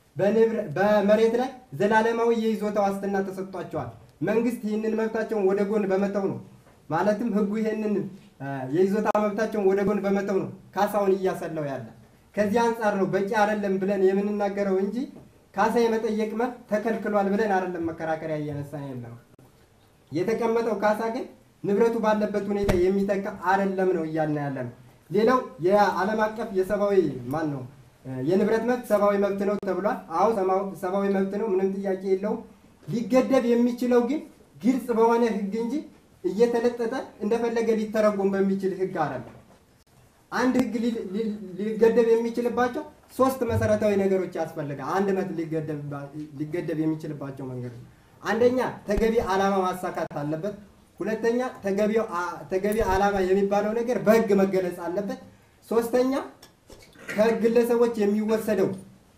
[SPEAKER 5] በመሬት ላይ ዘላለማዊ የይዞታ ዋስትና ተሰጥቷቸዋል። መንግስት ይህንን መብታቸውን ወደ ጎን በመተው ነው ማለትም ህጉ ይህንን የይዞታ መብታቸውን ወደ ጎን በመተው ነው ካሳውን እያሰለው ያለ። ከዚህ አንፃር ነው በቂ አይደለም ብለን የምንናገረው እንጂ ካሳ የመጠየቅ መብት ተከልክሏል ብለን አይደለም መከራከሪያ እያነሳን ያለው። የተቀመጠው ካሳ ግን ንብረቱ ባለበት ሁኔታ የሚተካ አይደለም ነው እያልን ያለነው። ሌላው የዓለም አቀፍ የሰብአዊ ማን ነው የንብረት መብት ሰብአዊ መብት ነው ተብሏል። አዎ ሰብአዊ መብት ነው፣ ምንም ጥያቄ የለውም። ሊገደብ የሚችለው ግን ግልጽ በሆነ ህግ እንጂ እየተለጠጠ እንደፈለገ ሊተረጎም በሚችል ህግ አይደለም። አንድ ህግ ሊገደብ የሚችልባቸው ሶስት መሰረታዊ ነገሮች ያስፈልጋል። አንድ መት ሊገደብ ሊገደብ የሚችልባቸው መንገዶች አንደኛ ተገቢ ዓላማ ማሳካት አለበት። ሁለተኛ ተገቢው ተገቢ ዓላማ የሚባለው ነገር በህግ መገለጽ አለበት። ሶስተኛ ከግለሰቦች የሚወሰደው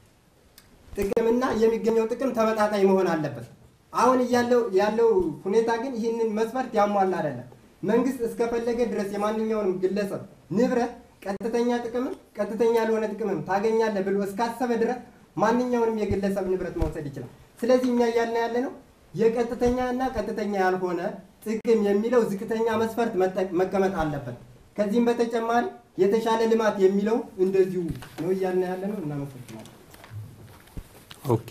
[SPEAKER 5] ጥቅምና የሚገኘው ጥቅም ተመጣጣኝ መሆን አለበት። አሁን ያለው ያለው ሁኔታ ግን ይህንን መስፈርት ያሟላ አይደለም። መንግስት እስከፈለገ ድረስ የማንኛውንም ግለሰብ ንብረት ቀጥተኛ ጥቅም ቀጥተኛ ያልሆነ ጥቅም ታገኛለህ ብሎ እስካሰበ ድረስ ማንኛውንም የግለሰብ ንብረት መውሰድ ይችላል። ስለዚህ እኛ ያልና ያለነው የቀጥተኛና ቀጥተኛ ያልሆነ ጥቅም የሚለው ዝቅተኛ መስፈርት መቀመጥ አለበት። ከዚህም በተጨማሪ የተሻለ ልማት የሚለው እንደዚሁ ነው ያልና ያለነው እና መሰለኝ።
[SPEAKER 3] ኦኬ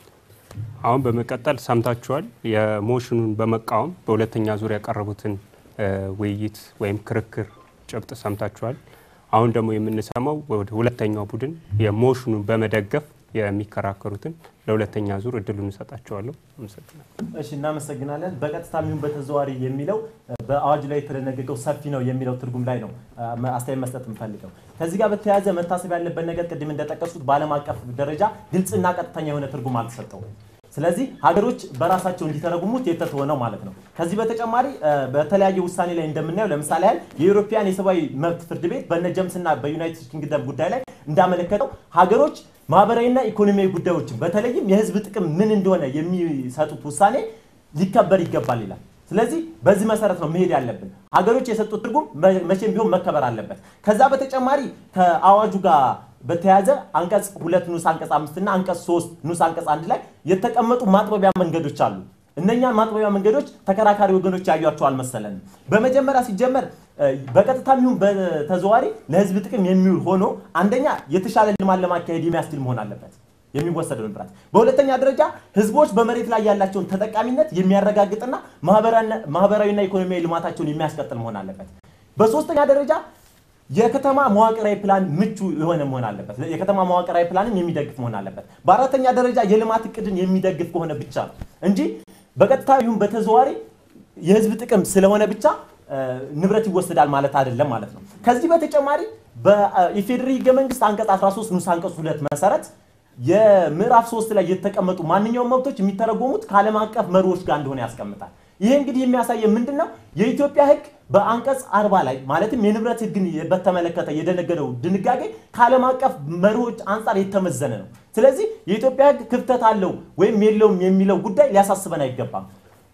[SPEAKER 3] አሁን በመቀጠል ሰምታችኋል የሞሽኑን በመቃወም በሁለተኛ ዙር ያቀረቡትን ውይይት ወይም ክርክር ጨብጥ ሰምታችኋል። አሁን ደግሞ የምንሰማው ወደ ሁለተኛው ቡድን የሞሽኑን በመደገፍ የሚከራከሩትን ለሁለተኛ ዙር እድሉን እንሰጣቸዋለሁ። አመሰግናለሁ።
[SPEAKER 6] እሺ እናመሰግናለን። በቀጥታ ምን በተዘዋሪ የሚለው በአዋጅ ላይ የተደነገገው ሰፊ ነው የሚለው ትርጉም ላይ ነው አስተያየት መስጠት እንፈልገው። ከዚህ ጋር በተያያዘ መታሰብ ያለበት ነገር ቅድም እንደተጠቀሱት በዓለም አቀፍ ደረጃ ግልጽና ቀጥተኛ የሆነ ትርጉም አልተሰጠውም። ስለዚህ ሀገሮች በራሳቸው እንዲተረጉሙት የተተወነው ማለት ነው። ከዚህ በተጨማሪ በተለያየ ውሳኔ ላይ እንደምናየው ለምሳሌ ያህል የዩሮፒያን የሰብአዊ መብት ፍርድ ቤት በነጀምስና በዩናይትድ ኪንግደም ጉዳይ ላይ እንዳመለከተው ሀገሮች ማህበራዊና ኢኮኖሚያዊ ጉዳዮችን በተለይም የህዝብ ጥቅም ምን እንደሆነ የሚሰጡት ውሳኔ ሊከበር ይገባል ይላል። ስለዚህ በዚህ መሰረት ነው መሄድ ያለብን። ሀገሮች የሰጡት ትርጉም መቼም ቢሆን መከበር አለበት። ከዛ በተጨማሪ ከአዋጁ ጋር በተያያዘ አንቀጽ ሁለት ንዑስ አንቀጽ አምስት እና አንቀጽ ሶስት ንዑስ አንቀጽ አንድ ላይ የተቀመጡ ማጥበቢያ መንገዶች አሉ። እነኛ ማጥበቢያ መንገዶች ተከራካሪ ወገኖች ያዩአቸው አልመሰለንም። በመጀመሪያ ሲጀመር በቀጥታም ይሁን በተዘዋዋሪ ለህዝብ ጥቅም የሚውል ሆኖ አንደኛ የተሻለ ልማት ለማካሄድ የሚያስችል መሆን አለበት የሚወሰደው ንብረት። በሁለተኛ ደረጃ ህዝቦች በመሬት ላይ ያላቸውን ተጠቃሚነት የሚያረጋግጥና ማህበራዊና ኢኮኖሚያዊ ልማታቸውን የሚያስቀጥል መሆን አለበት። በሶስተኛ ደረጃ የከተማ መዋቅራዊ ፕላን ምቹ የሆነ መሆን አለበት። የከተማ መዋቅራዊ ፕላንን የሚደግፍ መሆን አለበት። በአራተኛ ደረጃ የልማት እቅድን የሚደግፍ ከሆነ ብቻ ነው እንጂ በቀጥታ ይሁን በተዘዋዋሪ የህዝብ ጥቅም ስለሆነ ብቻ ንብረት ይወሰዳል ማለት አይደለም ማለት ነው። ከዚህ በተጨማሪ በኢፌዴሪ ህገ መንግስት አንቀጽ አስራ ሶስት ንዑስ አንቀጽ ሁለት መሰረት የምዕራፍ ሶስት ላይ የተቀመጡ ማንኛውም መብቶች የሚተረጎሙት ከዓለም አቀፍ መርሆች ጋር እንደሆነ ያስቀምጣል። ይሄ እንግዲህ የሚያሳየው ምንድነው? የኢትዮጵያ ህግ በአንቀጽ አርባ ላይ ማለትም የንብረት ህግን በተመለከተ የደነገገው ድንጋጌ ከዓለም አቀፍ መርሆች አንፃር የተመዘነ ነው። ስለዚህ የኢትዮጵያ ህግ ክፍተት አለው ወይም የለውም የሚለው ጉዳይ ሊያሳስበን አይገባም።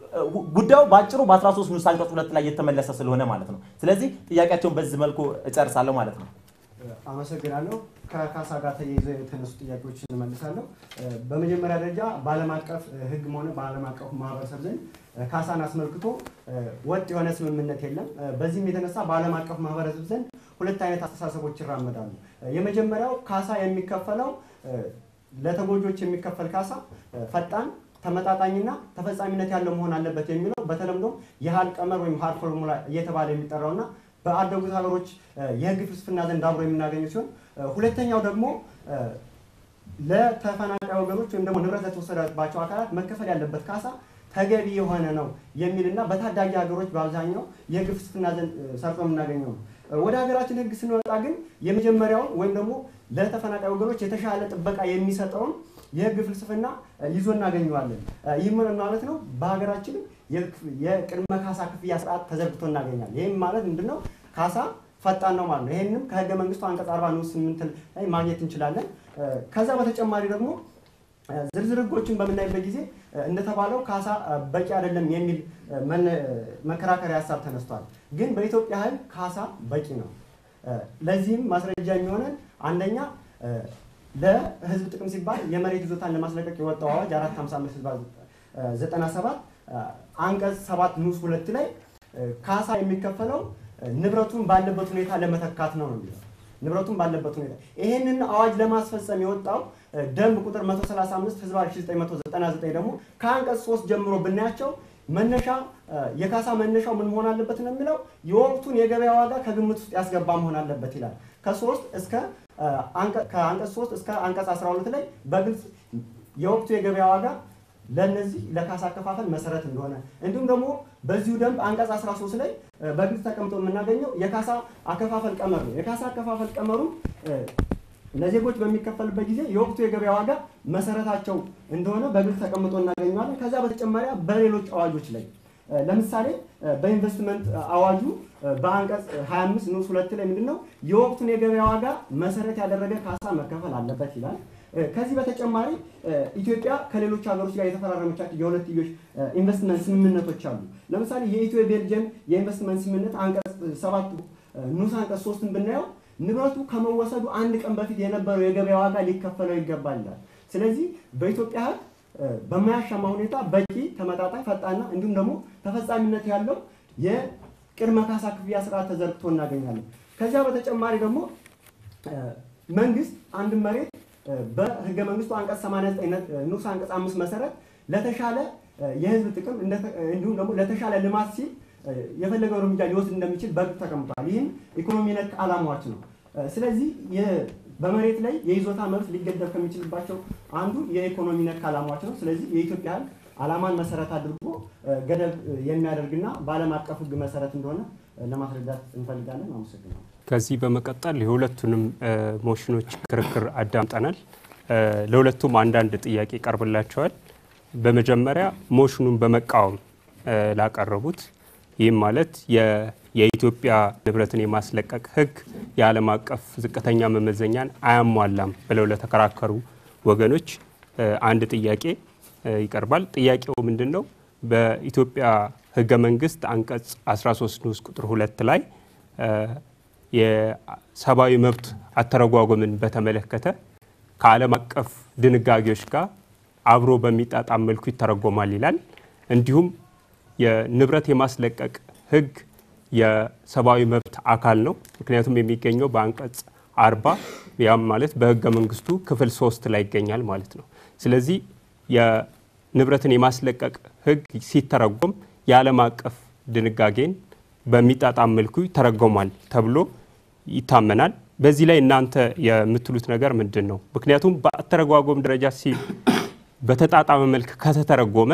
[SPEAKER 6] ጉዳዩ ባጭሩ በአስራ ሶስት ንዑስ አንቀጽ ሁለት ላይ የተመለሰ ስለሆነ ማለት ነው። ስለዚህ ጥያቄያቸውን በዚህ መልኩ እጨርሳለሁ ማለት ነው።
[SPEAKER 7] አመሰግናለሁ። ከካሳ ጋር ተያይዘው የተነሱ ጥያቄዎችን እመልሳለሁ። በመጀመሪያ ደረጃ በዓለም አቀፍ ህግም ሆነ በዓለም አቀፍ ማህበረሰብ ዘንድ ካሳን አስመልክቶ ወጥ የሆነ ስምምነት የለም። በዚህም የተነሳ በዓለም አቀፍ ማህበረሰብ ዘንድ ሁለት አይነት አስተሳሰቦች ይራመዳሉ። የመጀመሪያው ካሳ የሚከፈለው ለተጎጆች የሚከፈል ካሳ ፈጣን ተመጣጣኝና ተፈጻሚነት ያለው መሆን አለበት የሚለው በተለምዶ የሃል ቀመር ወይም ሃር ፎርሙላ እየተባለ የሚጠራውና በአደጉት ሀገሮች የህግ ፍልስፍና ዘንድ አብሮ የምናገኘው ሲሆን ሁለተኛው ደግሞ ለተፈናቃይ ወገኖች ወይም ደግሞ ንብረት ለተወሰደባቸው አካላት መከፈል ያለበት ካሳ ተገቢ የሆነ ነው የሚልና በታዳጊ ሀገሮች በአብዛኛው የግፍ ፍልስፍና ዘንድ ሰርቶ የምናገኘው ነው። ወደ ሀገራችን ህግ ስንወጣ ግን የመጀመሪያውን ወይም ደግሞ ለተፈናቃይ ወገኖች የተሻለ ጥበቃ የሚሰጠውን የህግ ፍልስፍና ይዞ እናገኘዋለን። ይህ ምን ማለት ነው? በሀገራችን የቅድመ ካሳ ክፍያ ስርዓት ተዘርግቶ እናገኛለን። ይህም ማለት ምንድነው? ካሳ ፈጣን ነው ማለት ነው። ይሄንንም ከህገ መንግስቱ አንቀጽ አርባ ንዑስ ስምንት ላይ ማግኘት እንችላለን። ከዛ በተጨማሪ ደግሞ ዝርዝር ህጎችን በምናይበት ጊዜ እንደተባለው ካሳ በቂ አይደለም የሚል መከራከሪያ ሐሳብ ተነስቷል። ግን በኢትዮጵያ ህግ ካሳ በቂ ነው። ለዚህም ማስረጃ የሚሆነን አንደኛ ለህዝብ ጥቅም ሲባል የመሬት ይዞታን ለማስለቀቅ የወጣው አዋጅ አራት ሃምሳ አምስት ዘጠና ሰባት አንቀጽ ሰባት ንዑስ ሁለት ላይ ካሳ የሚከፈለው ንብረቱን ባለበት ሁኔታ ለመተካት ነው የሚለው። ንብረቱን ባለበት ሁኔታ ይሄንን አዋጅ ለማስፈጸም የወጣው ደንብ ቁጥር መቶ ሰላሳ አምስት ህዝብ አልፍ ዘጠኝ መቶ ዘጠና ዘጠኝ ደግሞ ከአንቀጽ ሶስት ጀምሮ ብናያቸው መነሻ የካሳ መነሻው ምን መሆን አለበት ነው የሚለው የወቅቱን የገበያ ዋጋ ከግምት ውስጥ ያስገባ መሆን አለበት ይላል። ከሶስት እስከ ከአንቀጽ ሶስት እስከ አንቀጽ አስራ ሁለት ላይ በግልጽ የወቅቱ የገበያ ዋጋ ለነዚህ ለካሳ አከፋፈል መሰረት እንደሆነ እንዲሁም ደግሞ በዚሁ ደንብ አንቀጽ አስራ ሶስት ላይ በግልጽ ተቀምጦ የምናገኘው የካሳ አከፋፈል ቀመር ነው። የካሳ አከፋፈል ቀመሩ ለዜጎች በሚከፈልበት ጊዜ የወቅቱ የገበያ ዋጋ መሰረታቸው እንደሆነ በግልጽ ተቀምጦ እናገኘዋለን። ከዛ በተጨማሪ በሌሎች አዋጆች ላይ ለምሳሌ በኢንቨስትመንት አዋጁ በአንቀጽ ሃያ አምስት ንዑስ ሁለት ላይ ምንድነው የወቅቱን የገበያ ዋጋ መሰረት ያደረገ ካሳ መከፈል አለበት ይላል። ከዚህ በተጨማሪ ኢትዮጵያ ከሌሎች ሀገሮች ጋር የተፈራረመቻቸው የሁለትዮሽ ኢንቨስትመንት ስምምነቶች አሉ። ለምሳሌ የኢትዮ ቤልጂየም የኢንቨስትመንት ስምምነት አንቀጽ ሰባት ንዑስ አንቀጽ ሶስትን ብናየው ንብረቱ ከመወሰዱ አንድ ቀን በፊት የነበረው የገበያ ዋጋ ሊከፈለው ይገባል ይላል። ስለዚህ በኢትዮጵያ ህግ በማያሻማ ሁኔታ በቂ ተመጣጣኝ ፈጣንና እንዲሁም ደግሞ ተፈጻሚነት ያለው የቅድመ ካሳ ክፍያ ስርዓት ተዘርግቶ እናገኛለን። ከዚያ በተጨማሪ ደግሞ መንግስት አንድ መሬት በህገ መንግስቱ አንቀጽ ሰማንያ ዘጠኝ ንዑስ አንቀጽ አምስት መሰረት ለተሻለ የህዝብ ጥቅም እንዲሁም ደግሞ ለተሻለ ልማት ሲል የፈለገው እርምጃ ሊወስድ እንደሚችል በግልጽ ተቀምጧል። ይህም ኢኮኖሚ ነክ ዓላማዎች ነው። ስለዚህ በመሬት ላይ የይዞታ መብት ሊገደብ ከሚችልባቸው አንዱ የኢኮኖሚ ነክ ዓላማዎች ነው። ስለዚህ የኢትዮጵያ ህግ ዓላማን መሰረት አድርጎ ገደብ የሚያደርግና በዓለም አቀፍ ህግ መሰረት እንደሆነ ለማስረዳት እንፈልጋለን። አመሰግናለሁ።
[SPEAKER 3] ከዚህ በመቀጠል የሁለቱንም ሞሽኖች ክርክር አዳምጠናል። ለሁለቱም አንዳንድ ጥያቄ ቀርብላቸዋል። በመጀመሪያ ሞሽኑን በመቃወም ላቀረቡት ይህም ማለት የኢትዮጵያ ንብረትን የማስለቀቅ ህግ የዓለም አቀፍ ዝቅተኛ መመዘኛን አያሟላም ብለው ለተከራከሩ ወገኖች አንድ ጥያቄ ይቀርባል። ጥያቄው ምንድነው? በኢትዮጵያ ህገ መንግስት አንቀጽ አስራ ሶስት ንዑስ ቁጥር ሁለት ላይ የሰብአዊ መብት አተረጓጎምን በተመለከተ ከዓለም አቀፍ ድንጋጌዎች ጋር አብሮ በሚጣጣም መልኩ ይተረጎማል ይላል። እንዲሁም የንብረት የማስለቀቅ ህግ የሰብአዊ መብት አካል ነው። ምክንያቱም የሚገኘው በአንቀጽ አርባ ያም ማለት በህገ መንግስቱ ክፍል ሶስት ላይ ይገኛል ማለት ነው። ስለዚህ የንብረትን የማስለቀቅ ህግ ሲተረጎም የዓለም አቀፍ ድንጋጌን በሚጣጣም መልኩ ይተረጎማል ተብሎ ይታመናል። በዚህ ላይ እናንተ የምትሉት ነገር ምንድነው? ምክንያቱም በአተረጓጎም ደረጃ ሲ በተጣጣመ መልክ ከተተረጎመ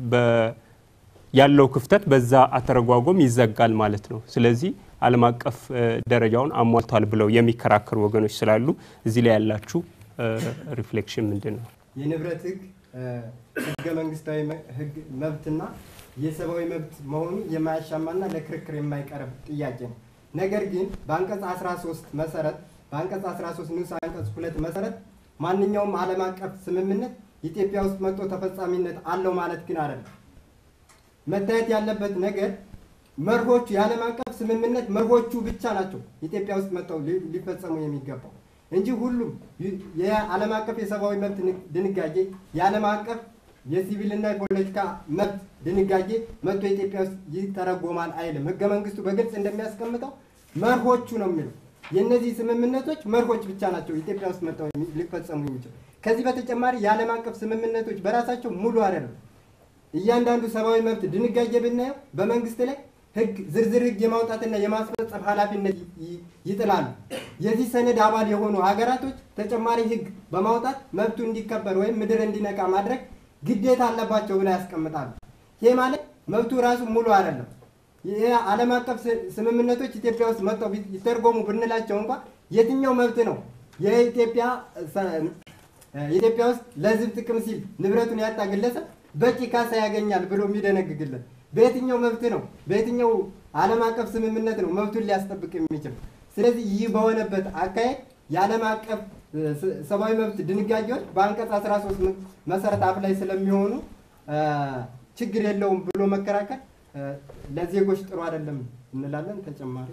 [SPEAKER 3] ያለው ክፍተት በዛ አተረጓጎም ይዘጋል ማለት ነው። ስለዚህ ዓለም አቀፍ ደረጃውን አሟልቷል ብለው የሚከራከሩ ወገኖች ስላሉ እዚህ ላይ ያላችሁ ሪፍሌክሽን ምንድነው?
[SPEAKER 5] የንብረት ህግ ህገ መንግስታዊ ህግ መብትና የሰብአዊ መብት መሆኑ የማያሻማና ለክርክር የማይቀርብ ጥያቄ ነው። ነገር ግን በአንቀጽ አስራ ሶስት መሰረት በአንቀጽ አስራ ሶስት ንዑስ አንቀጽ ሁለት መሰረት ማንኛውም ዓለም አቀፍ ስምምነት ኢትዮጵያ ውስጥ መጥቶ ተፈጻሚነት አለው ማለት ግን አይደለም። መታየት ያለበት ነገር መርሆቹ የዓለም አቀፍ ስምምነት መርሆቹ ብቻ ናቸው ኢትዮጵያ ውስጥ መጥተው ሊፈጸሙ የሚገባው እንጂ ሁሉም የዓለም አቀፍ የሰብአዊ መብት ድንጋጌ የዓለም አቀፍ የሲቪልና የፖለቲካ መብት ድንጋጌ መጥቶ ኢትዮጵያ ውስጥ ይተረጎማል አይልም። ህገ መንግስቱ በግልጽ እንደሚያስቀምጠው መርሆቹ ነው የሚለው። የነዚህ ስምምነቶች መርሆች ብቻ ናቸው ኢትዮጵያ ውስጥ መጥተው ሊፈጸሙ የሚችሉ። ከዚህ በተጨማሪ የዓለም አቀፍ ስምምነቶች በራሳቸው ሙሉ አይደለም። እያንዳንዱ ሰብአዊ መብት ድንጋጌ ብናየው በመንግስት ላይ ህግ ዝርዝር ህግ የማውጣትና የማስፈጸም ኃላፊነት ይጥላሉ። የዚህ ሰነድ አባል የሆኑ ሀገራቶች ተጨማሪ ህግ በማውጣት መብቱ እንዲከበር ወይም ምድር እንዲነቃ ማድረግ ግዴታ አለባቸው ብለው ያስቀምጣሉ። ይሄ ማለት መብቱ ራሱ ሙሉ አይደለም። ይሄ ዓለም አቀፍ ስምምነቶች ኢትዮጵያ ውስጥ መጥተው ይተርጎሙ ብንላቸው እንኳን የትኛው መብት ነው የኢትዮጵያ ኢትዮጵያ ውስጥ ለህዝብ ጥቅም ሲል ንብረቱን ያጣ ግለሰብ በቂ ካሳ ያገኛል ብሎ የሚደነግግለት? በየትኛው መብት ነው? በየትኛው ዓለም አቀፍ ስምምነት ነው መብቱን ሊያስጠብቅ የሚችል? ስለዚህ ይህ በሆነበት አካሄድ የዓለም አቀፍ ሰብአዊ መብት ድንጋጌዎች በአንቀጽ አስራ ሶስት መሰረት አፍ ላይ ስለሚሆኑ ችግር የለውም ብሎ መከራከር ለዜጎች ጥሩ አይደለም እንላለን። ተጨማሪ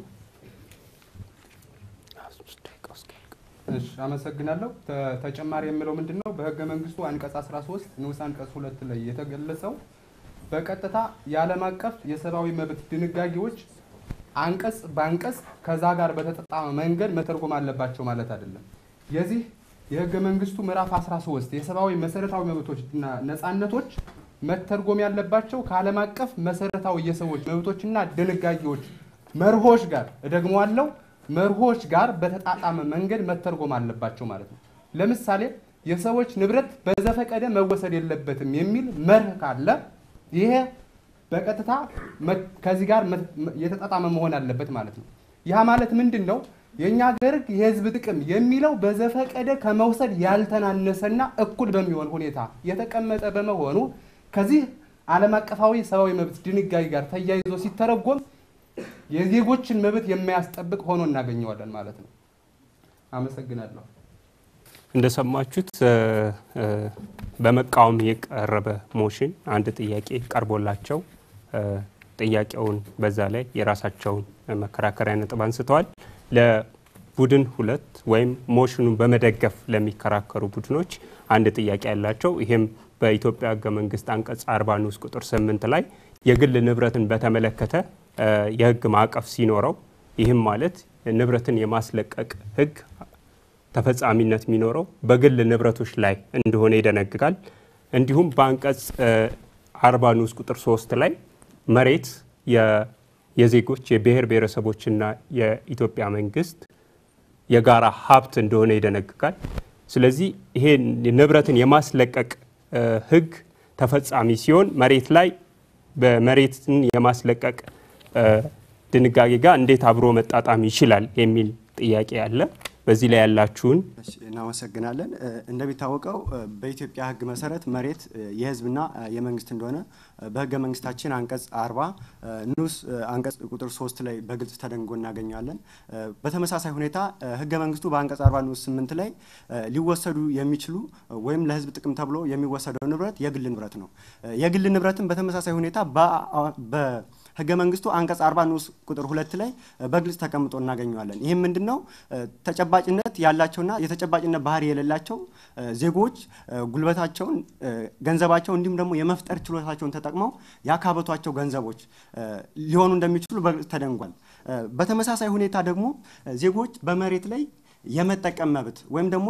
[SPEAKER 4] እሺ አመሰግናለሁ። ተጨማሪ የምለው ምንድነው በህገ መንግስቱ አንቀጽ አስራ ሶስት ንዑስ አንቀጽ ሁለት ላይ የተገለጸው በቀጥታ የዓለም አቀፍ የሰብአዊ መብት ድንጋጌዎች አንቀጽ በአንቀጽ ከዛ ጋር በተጣጣመ መንገድ መተርጎም አለባቸው ማለት አይደለም። የዚህ የህገ መንግስቱ ምዕራፍ አስራ ሶስት የሰብአዊ መሰረታዊ መብቶችና ነፃነቶች መተርጎም ያለባቸው ከዓለም አቀፍ መሰረታዊ የሰዎች መብቶችና ድንጋጌዎች መርሆች ጋር እደግመዋለሁ መርሆች ጋር በተጣጣመ መንገድ መተርጎም አለባቸው ማለት ነው። ለምሳሌ የሰዎች ንብረት በዘፈቀደ መወሰድ የለበትም የሚል መርህ ካለ ይሄ በቀጥታ ከዚህ ጋር የተጣጣመ መሆን አለበት ማለት ነው። ያ ማለት ምንድነው? የኛ ሀገር የህዝብ ጥቅም የሚለው በዘፈቀደ ከመውሰድ ያልተናነሰና እኩል በሚሆን ሁኔታ የተቀመጠ በመሆኑ ከዚህ ዓለም አቀፋዊ ሰብአዊ መብት ድንጋጌ ጋር ተያይዞ ሲተረጎም የዜጎችን መብት የማያስጠብቅ ሆኖ እናገኘዋለን ማለት ነው። አመሰግናለሁ።
[SPEAKER 3] እንደሰማችሁት በመቃወም የቀረበ ሞሽን አንድ ጥያቄ ቀርቦላቸው ጥያቄውን በዛ ላይ የራሳቸውን መከራከሪያ ነጥብ አንስተዋል። ለቡድን ሁለት ወይም ሞሽኑን በመደገፍ ለሚከራከሩ ቡድኖች አንድ ጥያቄ ያላቸው ይሄም በኢትዮጵያ ህገ መንግስት አንቀጽ አርባ ንዑስ ቁጥር ስምንት ላይ የግል ንብረትን በተመለከተ የህግ ማዕቀፍ ሲኖረው ይህም ማለት ንብረትን የማስለቀቅ ህግ ተፈጻሚነት የሚኖረው በግል ንብረቶች ላይ እንደሆነ ይደነግጋል። እንዲሁም በአንቀጽ አርባ ንዑስ ቁጥር ሶስት ላይ መሬት የዜጎች የብሔር ብሔረሰቦችና የኢትዮጵያ መንግስት የጋራ ሀብት እንደሆነ ይደነግጋል። ስለዚህ ይሄ ንብረትን የማስለቀቅ ህግ ተፈጻሚ ሲሆን መሬት ላይ በመሬትን የማስለቀቅ ድንጋጌ ጋር እንዴት አብሮ መጣጣም ይችላል የሚል ጥያቄ አለ። በዚህ ላይ ያላችሁን
[SPEAKER 7] እናመሰግናለን። እንደሚታወቀው በኢትዮጵያ ህግ መሰረት መሬት የህዝብና የመንግስት እንደሆነ በህገ መንግስታችን አንቀጽ አርባ ንዑስ አንቀጽ ቁጥር ሶስት ላይ በግልጽ ተደንጎ እናገኛለን። በተመሳሳይ ሁኔታ ህገ መንግስቱ በአንቀጽ አርባ ንዑስ ስምንት ላይ ሊወሰዱ የሚችሉ ወይም ለህዝብ ጥቅም ተብሎ የሚወሰደው ንብረት የግል ንብረት ነው። የግል ንብረትን በተመሳሳይ ሁኔታ በ ህገ መንግስቱ አንቀጽ አርባ ንዑስ ቁጥር ሁለት ላይ በግልጽ ተቀምጦ እናገኘዋለን። ይሄም ምንድነው? ተጨባጭነት ያላቸውና የተጨባጭነት ባህሪ የሌላቸው ዜጎች ጉልበታቸውን ገንዘባቸው እንዲሁም ደግሞ የመፍጠር ችሎታቸውን ተጠቅመው ያካበቷቸው ገንዘቦች ሊሆኑ እንደሚችሉ በግልጽ ተደንጓል። በተመሳሳይ ሁኔታ ደግሞ ዜጎች በመሬት ላይ የመጠቀም መብት ወይም ደግሞ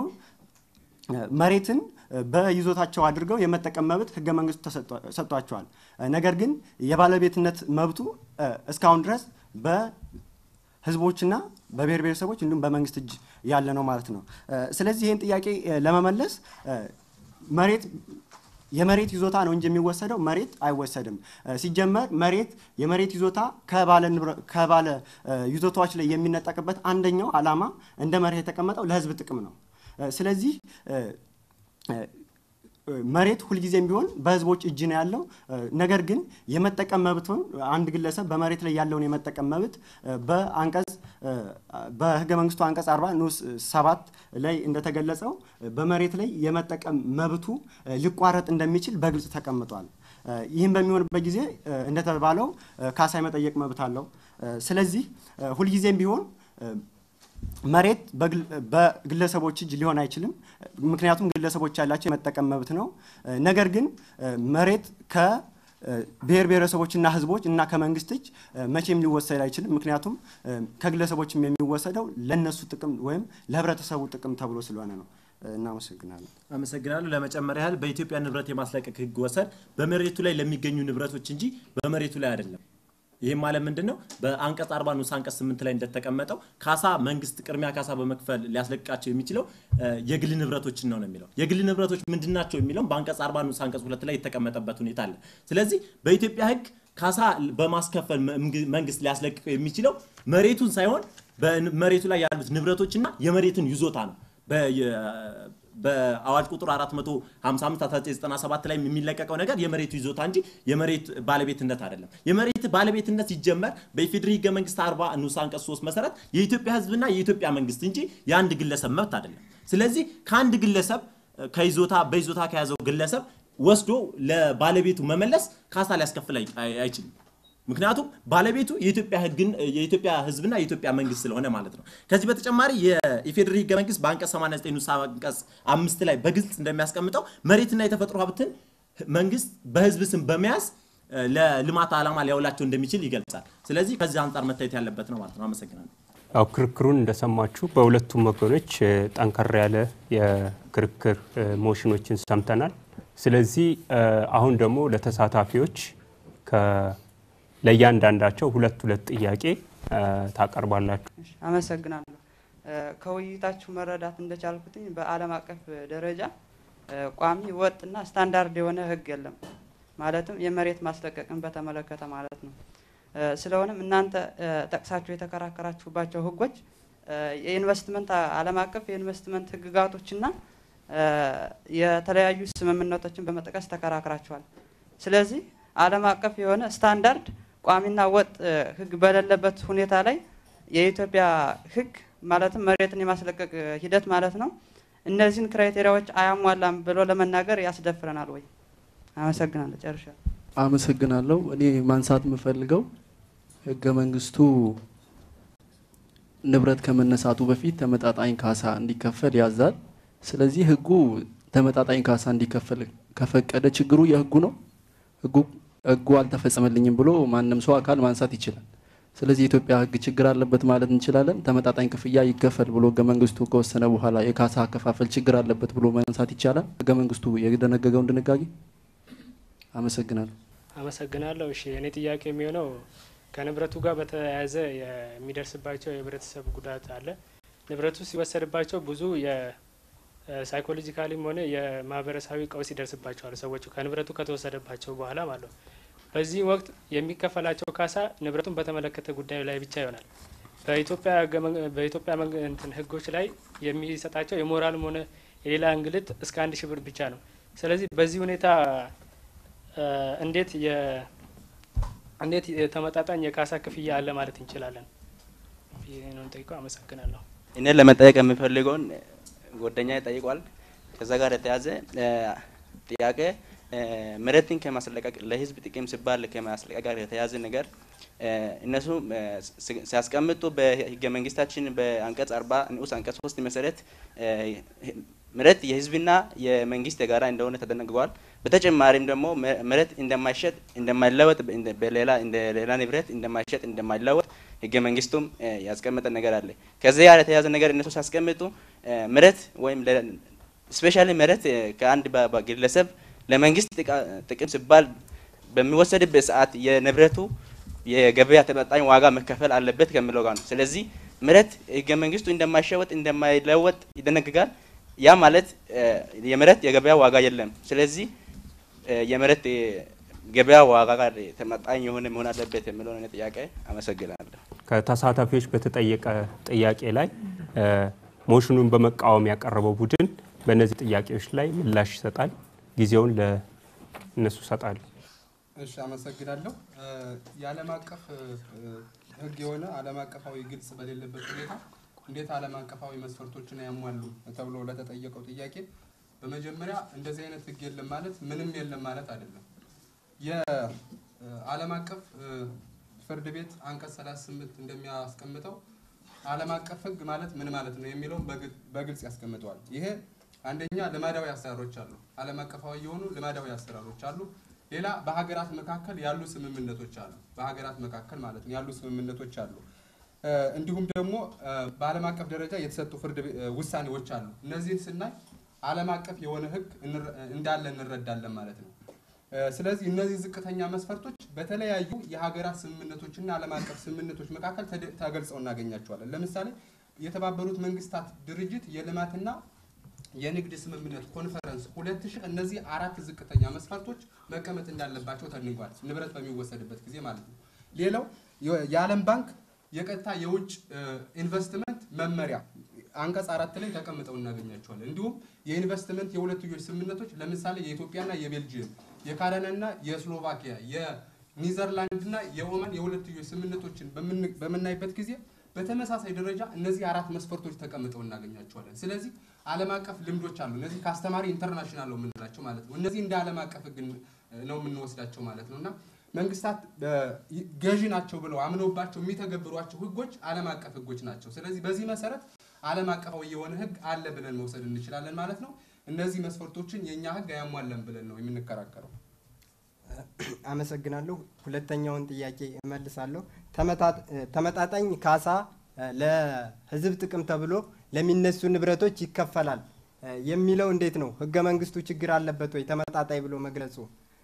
[SPEAKER 7] መሬትን በይዞታቸው አድርገው የመጠቀም መብት ህገ መንግስቱ ተሰጥቷቸዋል። ነገር ግን የባለቤትነት መብቱ እስካሁን ድረስ በህዝቦችና በብሔር ብሔረሰቦች እንዲሁም በመንግስት እጅ ያለ ነው ማለት ነው። ስለዚህ ይሄን ጥያቄ ለመመለስ መሬት የመሬት ይዞታ ነው እንጂ የሚወሰደው መሬት አይወሰድም። ሲጀመር መሬት የመሬት ይዞታ ከባለ ከባለ ይዞታዎች ላይ የሚነጠቅበት አንደኛው ዓላማ እንደ መሬት የተቀመጠው ለህዝብ ጥቅም ነው። ስለዚህ መሬት ሁልጊዜም ቢሆን በህዝቦች እጅ ነው ያለው። ነገር ግን የመጠቀም መብቱን አንድ ግለሰብ በመሬት ላይ ያለውን የመጠቀም መብት በአንቀጽ በህገ መንግስቱ አንቀጽ አርባ ንዑስ ሰባት ላይ እንደተገለጸው በመሬት ላይ የመጠቀም መብቱ ሊቋረጥ እንደሚችል በግልጽ ተቀምጧል። ይህም በሚሆንበት ጊዜ እንደተባለው ካሳ የመጠየቅ መብት አለው። ስለዚህ ሁልጊዜም ቢሆን መሬት በግለሰቦች እጅ ሊሆን አይችልም። ምክንያቱም ግለሰቦች ያላቸው የመጠቀም መብት ነው። ነገር ግን መሬት ከብሔር ብሔረሰቦችና ህዝቦች እና ከመንግስት እጅ መቼም ሊወሰድ አይችልም። ምክንያቱም ከግለሰቦችም የሚወሰደው ለነሱ ጥቅም ወይም ለህብረተሰቡ ጥቅም ተብሎ ስለሆነ ነው። እናመሰግናለን።
[SPEAKER 6] አመሰግናለሁ። ለመጨመር ያህል በኢትዮጵያ ንብረት የማስለቀቅ ህግ ወሰን በመሬቱ ላይ ለሚገኙ ንብረቶች እንጂ በመሬቱ ላይ አይደለም። ይሄ ማለት ምንድነው በአንቀጽ አርባ ንዑስ አንቀጽ ስምንት ላይ እንደተቀመጠው ካሳ መንግስት ቅድሚያ ካሳ በመክፈል ሊያስለቅቃቸው የሚችለው የግል ንብረቶችን ነው ነው የሚለው የግል ንብረቶች ምንድናቸው የሚለው በአንቀጽ አርባ ንዑስ አንቀጽ ሁለት ላይ የተቀመጠበት ሁኔታ አለ ስለዚህ በኢትዮጵያ ህግ ካሳ በማስከፈል መንግስት ሊያስለቅቀው የሚችለው መሬቱን ሳይሆን በመሬቱ ላይ ያሉት ንብረቶችና የመሬትን ይዞታ ነው በአዋጅ ቁጥር አራት መቶ ሃምሳ አምስት አስራ ዘጠኝ ዘጠና ሰባት ላይ የሚለቀቀው ነገር የመሬቱ ይዞታ እንጂ የመሬት ባለቤትነት አይደለም የመሬት ባለቤትነት ሲጀመር በኢፌዴሪ ህገ መንግስት አርባ ንዑስ አንቀጽ ሶስት መሰረት የኢትዮጵያ ህዝብና የኢትዮጵያ መንግስት እንጂ የአንድ ግለሰብ መብት አይደለም ስለዚህ ከአንድ ግለሰብ ከይዞታ በይዞታ ከያዘው ግለሰብ ወስዶ ለባለቤቱ መመለስ ካሳ ሊያስከፍል አይችልም ምክንያቱም ባለቤቱ የኢትዮጵያ ህግን የኢትዮጵያ ህዝብና የኢትዮጵያ መንግስት ስለሆነ ማለት ነው ከዚህ በተጨማሪ የኢፌዴሪ ህገ መንግስት በአንቀጽ ሰማንያ ዘጠኝ ንዑስ አንቀጽ አምስት ላይ በግልጽ እንደሚያስቀምጠው መሬትና የተፈጥሮ ሀብትን መንግስት በህዝብ ስም በመያዝ ለልማት ዓላማ ሊያውላቸው እንደሚችል ይገልጻል ስለዚህ ከዚህ አንፃር መታየት ያለበት ነው ማለት ነው አመሰግናለሁ
[SPEAKER 3] አው ክርክሩን እንደሰማችሁ በሁለቱም ወገኖች ጠንከር ያለ የክርክር ሞሽኖችን ሰምተናል ስለዚህ አሁን ደግሞ ለተሳታፊዎች ከ ለያንዳንዳቸው ሁለት ሁለት ጥያቄ ታቀርባላችሁ
[SPEAKER 8] አመሰግናለሁ ከውይይታችሁ መረዳት እንደቻልኩትኝ በአለም አቀፍ ደረጃ ቋሚ ወጥና ስታንዳርድ የሆነ ህግ የለም ማለትም የመሬት ማስለቀቅን በተመለከተ ማለት ነው ስለሆነም እናንተ ጠቅሳችሁ የተከራከራችሁባቸው ህጎች የኢንቨስትመንት አለም አቀፍ የኢንቨስትመንት ህግጋቶችና የተለያዩ ስምምነቶችን በመጥቀስ ተከራክራችኋል ስለዚህ አለም አቀፍ የሆነ ስታንዳርድ ቋሚና ወጥ ህግ በሌለበት ሁኔታ ላይ የኢትዮጵያ ህግ ማለትም መሬትን የማስለቀቅ ሂደት ማለት ነው እነዚህን ክራይቴሪያዎች አያሟላም ብሎ ለመናገር ያስደፍረናል ወይ አመሰግናለሁ ጨርሻለሁ
[SPEAKER 9] አመሰግናለሁ እኔ ማንሳት የምፈልገው ህገ መንግስቱ ንብረት ከመነሳቱ በፊት ተመጣጣኝ ካሳ እንዲከፈል ያዛል ስለዚህ ህጉ ተመጣጣኝ ካሳ እንዲከፈል ከፈቀደ ችግሩ የህጉ ነው ህጉ ህጉ አልተፈጸመልኝም ብሎ ማንንም ሰው አካል ማንሳት ይችላል ስለዚህ የኢትዮጵያ ህግ ችግር አለበት ማለት እንችላለን ተመጣጣኝ ክፍያ ይከፈል ብሎ ህገ መንግስቱ ከወሰነ በኋላ የካሳ አከፋፈል ችግር አለበት ብሎ ማንሳት ይቻላል ህገ መንግስቱ የደነገገው ድንጋጌ አመሰግናለሁ
[SPEAKER 10] አመሰግናለሁ እሺ እኔ ጥያቄ የሚሆነው ከንብረቱ ጋር በተያያዘ የሚደርስባቸው የህብረተሰብ ጉዳት አለ ንብረቱ ሲወሰድባቸው ብዙ የሳይኮሎጂካሊም ሆነ የማህበረሰባዊ ቀውስ ይደርስባቸዋል ሰዎቹ ከንብረቱ ከተወሰደባቸው በኋላ ማለት ነው በዚህ ወቅት የሚከፈላቸው ካሳ ንብረቱን በተመለከተ ጉዳይ ላይ ብቻ ይሆናል በኢትዮጵያ በኢትዮጵያ እንትን ህጎች ላይ የሚሰጣቸው የሞራልም ሆነ የሌላ እንግልት እስከ አንድ ሺህ ብር ብቻ ነው ስለዚህ በዚህ ሁኔታ እንዴት የ እንዴት ተመጣጣኝ የካሳ ክፍያ አለ ማለት እንችላለን ይሄንን ጠይቀው አመሰግናለሁ
[SPEAKER 11] እኔ ለመጠየቅ የምፈልገው ጎደኛዬ ጠይቋል ከዛ ጋር የተያዘ ጥያቄ መሬትን ከማስለቀቅ ለህዝብ ጥቅም ሲባል ከማስለቀቅ ጋር የተያዘ ነገር እነሱ ሲያስቀምጡ በህገ መንግስታችን በአንቀጽ አርባ ንዑስ አንቀጽ ሶስት መሰረት መሬት የህዝብና የመንግስት የጋራ እንደሆነ ተደንግጓል በተጨማሪም ደግሞ መሬት እንደማይሸጥ እንደማይለወጥ በሌላ እንደ ሌላ ንብረት እንደማይሸጥ እንደማይለወጥ ህገ መንግስቱም ያስቀመጠ ነገር አለ ከዚህ ጋር የተያዘ ነገር እነሱ ሲያስቀምጡ መሬት ወይም ስፔሻሊ መሬት ከአንድ ግለሰብ ለመንግስት ጥቅም ሲባል በሚወሰድበት ሰዓት የንብረቱ የገበያ ተመጣጣኝ ዋጋ መከፈል አለበት ከሚለው ጋር ነው ስለዚህ መሬት ህገ መንግስቱ እንደማይሸጥ እንደማይለወጥ ይደነግጋል ያ ማለት የመሬት የገበያ ዋጋ የለም ስለዚህ የመሬት ገበያ ዋጋ ጋር ተመጣጣኝ የሆነ መሆን አለበት የሚለው ነው ጥያቄ አመሰግናለሁ
[SPEAKER 3] ከተሳታፊዎች በተጠየቀ ጥያቄ ላይ ሞሽኑን በመቃወም ያቀረበው ቡድን በእነዚህ ጥያቄዎች ላይ ምላሽ ይሰጣል ጊዜውን ለነሱ ሰጣል
[SPEAKER 4] እሺ አመሰግናለሁ የዓለም አቀፍ ህግ የሆነ ዓለም አቀፋዊ ግልጽ በሌለበት ሁኔታ እንዴት ዓለም አቀፋዊ መስፈርቶችን ያሟሉ ተብሎ ለተጠየቀው ጥያቄ በመጀመሪያ እንደዚህ አይነት ህግ የለም ማለት ምንም የለም ማለት አይደለም የዓለም አቀፍ ፍርድ ቤት አንቀጽ ሰላሳ ስምንት እንደሚያስቀምጠው ዓለም አቀፍ ህግ ማለት ምን ማለት ነው የሚለው በግልጽ ያስቀምጣል ይሄ አንደኛ ልማዳዊ አሰራሮች አሉ ዓለም አቀፋዊ የሆኑ ልማዳዊ አሰራሮች አሉ ሌላ በሀገራት መካከል ያሉ ስምምነቶች አሉ በሀገራት መካከል ማለት ነው ያሉ ስምምነቶች አሉ እንዲሁም ደግሞ በዓለም አቀፍ ደረጃ የተሰጡ ፍርድ ውሳኔዎች አሉ እነዚህን ስናይ ዓለም አቀፍ የሆነ ህግ እንዳለ እንረዳለን ማለት ነው ስለዚህ እነዚህ ዝቅተኛ መስፈርቶች በተለያዩ የሀገራት ስምምነቶችና ዓለም አቀፍ ስምምነቶች መካከል ተገልጸው እናገኛቸዋለን። ለምሳሌ የተባበሩት መንግስታት ድርጅት የልማትና የንግድ ስምምነት ኮንፈረንስ ሁለት ሺህ እነዚህ አራት ዝቅተኛ መስፈርቶች መቀመጥ እንዳለባቸው ተነግሯል፣ ንብረት በሚወሰድበት ጊዜ ማለት ነው። ሌላው የዓለም ባንክ የቀጥታ የውጭ ኢንቨስትመንት መመሪያ አንቀጽ አራት ላይ ተቀምጠው እናገኛቸዋለን። እንዲሁም የኢንቨስትመንት የሁለትዮሽ ስምምነቶች ለምሳሌ የኢትዮጵያና የቤልጂየም የካናዳና የስሎቫኪያ የኒዘርላንድና የኦማን የሁለትዮሽ ስምምነቶችን በመናይበት ጊዜ በተመሳሳይ ደረጃ እነዚህ አራት መስፈርቶች ተቀምጠው እናገኛቸዋለን። ስለዚህ ዓለም አቀፍ ልምዶች አሉ። እነዚህ ካስተማሪ ኢንተርናሽናል ነው የምንላቸው ማለት ነው። እነዚህ እንደ ዓለም አቀፍ ህግ ነው የምንወስዳቸው ማለት ነውና መንግስታት ገዢ ናቸው ብለው አምነውባቸው የሚተገብሯቸው ህጎች ዓለም አቀፍ ህጎች ናቸው። ስለዚህ በዚህ መሰረት ዓለም አቀፋዊ የሆነ ህግ አለ ብለን መውሰድ እንችላለን ማለት ነው። እነዚህ መስፈርቶችን የኛ ህግ አያሟላም ብለን ነው የምንከራከረው።
[SPEAKER 5] አመሰግናለሁ። ሁለተኛውን ጥያቄ እመልሳለሁ። ተመጣጣኝ ካሳ ለህዝብ ጥቅም ተብሎ ለሚነሱ ንብረቶች ይከፈላል የሚለው እንዴት ነው? ህገ መንግስቱ ችግር አለበት ወይ ተመጣጣኝ ብሎ መግለጹ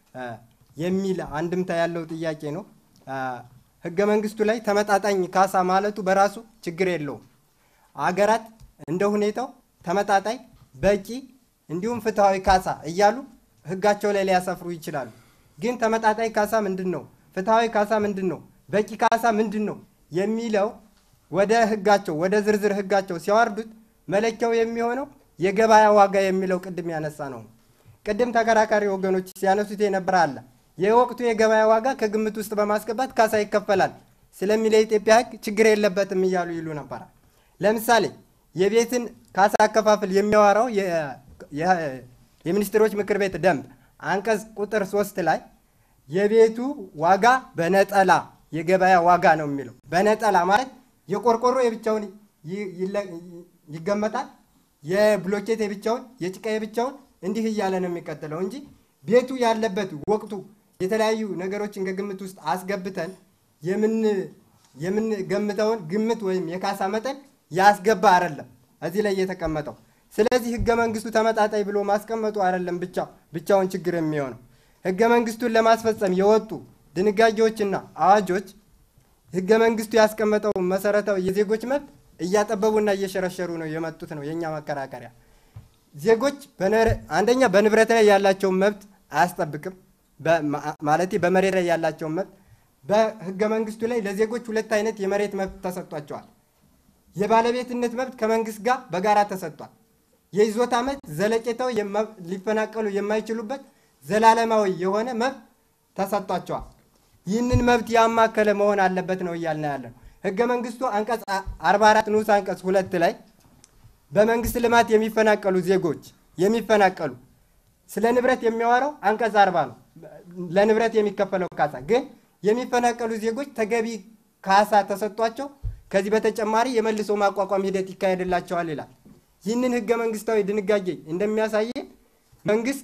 [SPEAKER 5] የሚል አንድምታ ያለው ጥያቄ ነው። ህገ መንግስቱ ላይ ተመጣጣኝ ካሳ ማለቱ በራሱ ችግር የለውም። አገራት እንደ ሁኔታው ተመጣጣኝ፣ በቂ እንዲሁም ፍትሃዊ ካሳ እያሉ ህጋቸው ላይ ሊያሰፍሩ ይችላሉ። ግን ተመጣጣኝ ካሳ ምንድነው? ፍትሃዊ ካሳ ምንድነው? በቂ ካሳ ምንድነው የሚለው ወደ ህጋቸው ወደ ዝርዝር ህጋቸው ሲያወርዱት መለኪያው የሚሆነው የገበያ ዋጋ የሚለው ቅድም ያነሳ ነው። ቅድም ተከራካሪ ወገኖች ሲያነሱት የነበረ አለ። የወቅቱ የገበያ ዋጋ ከግምት ውስጥ በማስገባት ካሳ ይከፈላል ስለሚል የኢትዮጵያ ህግ ችግር የለበትም እያሉ ይሉ ነበር። ለምሳሌ የቤትን ካሳ አከፋፈል የሚያወራው የሚኒስትሮች ምክር ቤት ደንብ አንቀጽ ቁጥር ሶስት ላይ የቤቱ ዋጋ በነጠላ የገበያ ዋጋ ነው የሚለው። በነጠላ ማለት የቆርቆሮ የብቻውን ይገመታል፣ የብሎኬት የብቻውን፣ የጭቃ የብቻውን እንዲህ እያለ ነው የሚቀጥለው እንጂ ቤቱ ያለበት ወቅቱ የተለያዩ ነገሮችን ከግምት ውስጥ አስገብተን የምን የምን ገምተውን ግምት ወይም የካሳ መጠን ያስገባ አይደለም እዚህ ላይ የተቀመጠው። ስለዚህ ህገ መንግስቱ ተመጣጣኝ ብሎ ማስቀመጡ አይደለም ብቻ ብቻውን ችግር የሚሆነው። ህገ መንግስቱን ለማስፈጸም የወጡ ድንጋጌዎችና አዋጆች ህገ መንግስቱ ያስቀመጠው መሰረታዊ የዜጎች መብት እያጠበቡና እየሸረሸሩ ነው የመጡት ነው የኛ መከራከሪያ። ዜጎች አንደኛ በንብረት ላይ ያላቸው መብት አያስጠብቅም ማለት በመሬት ላይ ያላቸው መብት በህገ መንግስቱ ላይ ለዜጎች ሁለት አይነት የመሬት መብት ተሰጥቷቸዋል። የባለቤትነት መብት ከመንግስት ጋር በጋራ ተሰጥቷል። የይዞታ መብት ዘለቄታው ሊፈናቀሉ የማይችሉበት ዘላለማዊ የሆነ መብት ተሰጥቷቸዋል። ይህንን መብት ያማከለ መሆን አለበት ነው እያልን ያለው። ህገ መንግስቱ አንቀጽ አርባ አራት ንዑስ አንቀጽ ሁለት ላይ በመንግስት ልማት የሚፈናቀሉ ዜጎች የሚፈናቀሉ ስለ ንብረት የሚያወራው አንቀጽ አርባ ነው። ለንብረት የሚከፈለው ካሳ ግን የሚፈናቀሉ ዜጎች ተገቢ ካሳ ተሰጥቷቸው ከዚህ በተጨማሪ የመልሶ ማቋቋም ሂደት ይካሄድላቸዋል ይላል። ይህንን ህገ መንግስታዊ ድንጋጌ እንደሚያሳየን መንግስት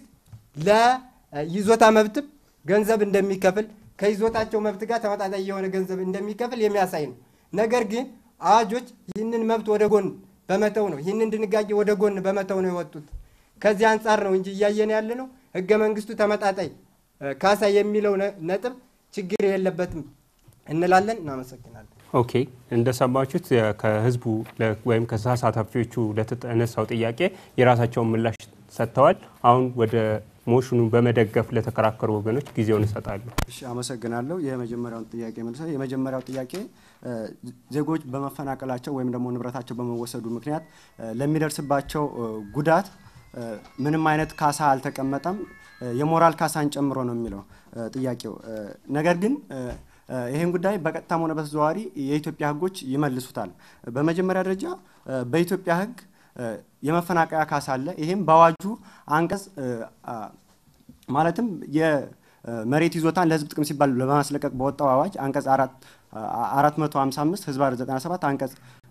[SPEAKER 5] ለይዞታ መብት ገንዘብ እንደሚከፍል ከይዞታቸው መብት ጋር ተመጣጣኝ የሆነ ገንዘብ እንደሚከፍል የሚያሳይ ነው። ነገር ግን አዋጆች ይህንን መብት ወደ ጎን በመተው ነው ይህንን ድንጋጌ ወደ ጎን በመተው ነው የወጡት። ከዚህ አንፃር ነው እንጂ እያየን ያለ ነው ህገ መንግስቱ ተመጣጣኝ ካሳ የሚለው ነጥብ ችግር የለበትም እንላለን። እናመሰግናለን።
[SPEAKER 3] ኦኬ፣ እንደሰማችሁት ከህዝቡ ወይም ከተሳታፊዎቹ ለተነሳው ጥያቄ የራሳቸውን ምላሽ ሰጥተዋል። አሁን ወደ ሞሽኑን በመደገፍ ለተከራከሩ ወገኖች ጊዜውን እሰጣለሁ።
[SPEAKER 7] እሺ፣ አመሰግናለሁ። የመጀመሪያው ጥያቄ መልሰው የመጀመሪያው ጥያቄ ዜጎች በመፈናቀላቸው ወይም ደግሞ ንብረታቸው በመወሰዱ ምክንያት ለሚደርስባቸው ጉዳት ምንም አይነት ካሳ አልተቀመጠም፣ የሞራል ካሳን ጨምሮ ነው የሚለው ጥያቄው። ነገር ግን ይሄን ጉዳይ በቀጥታም ሆነ በተዘዋዋሪ የኢትዮጵያ ህጎች ይመልሱታል። በመጀመሪያ ደረጃ በኢትዮጵያ ህግ የመፈናቀያ ካሳ አለ። ይሄም በአዋጁ አንቀጽ ማለትም የመሬት ይዞታን ለህዝብ ጥቅም ሲባል ለማስለቀቅ በወጣው አዋጅ አንቀጽ አራት መቶ ሃምሳ አምስት ህዝባር ዘጠና ሰባት አንቀጽ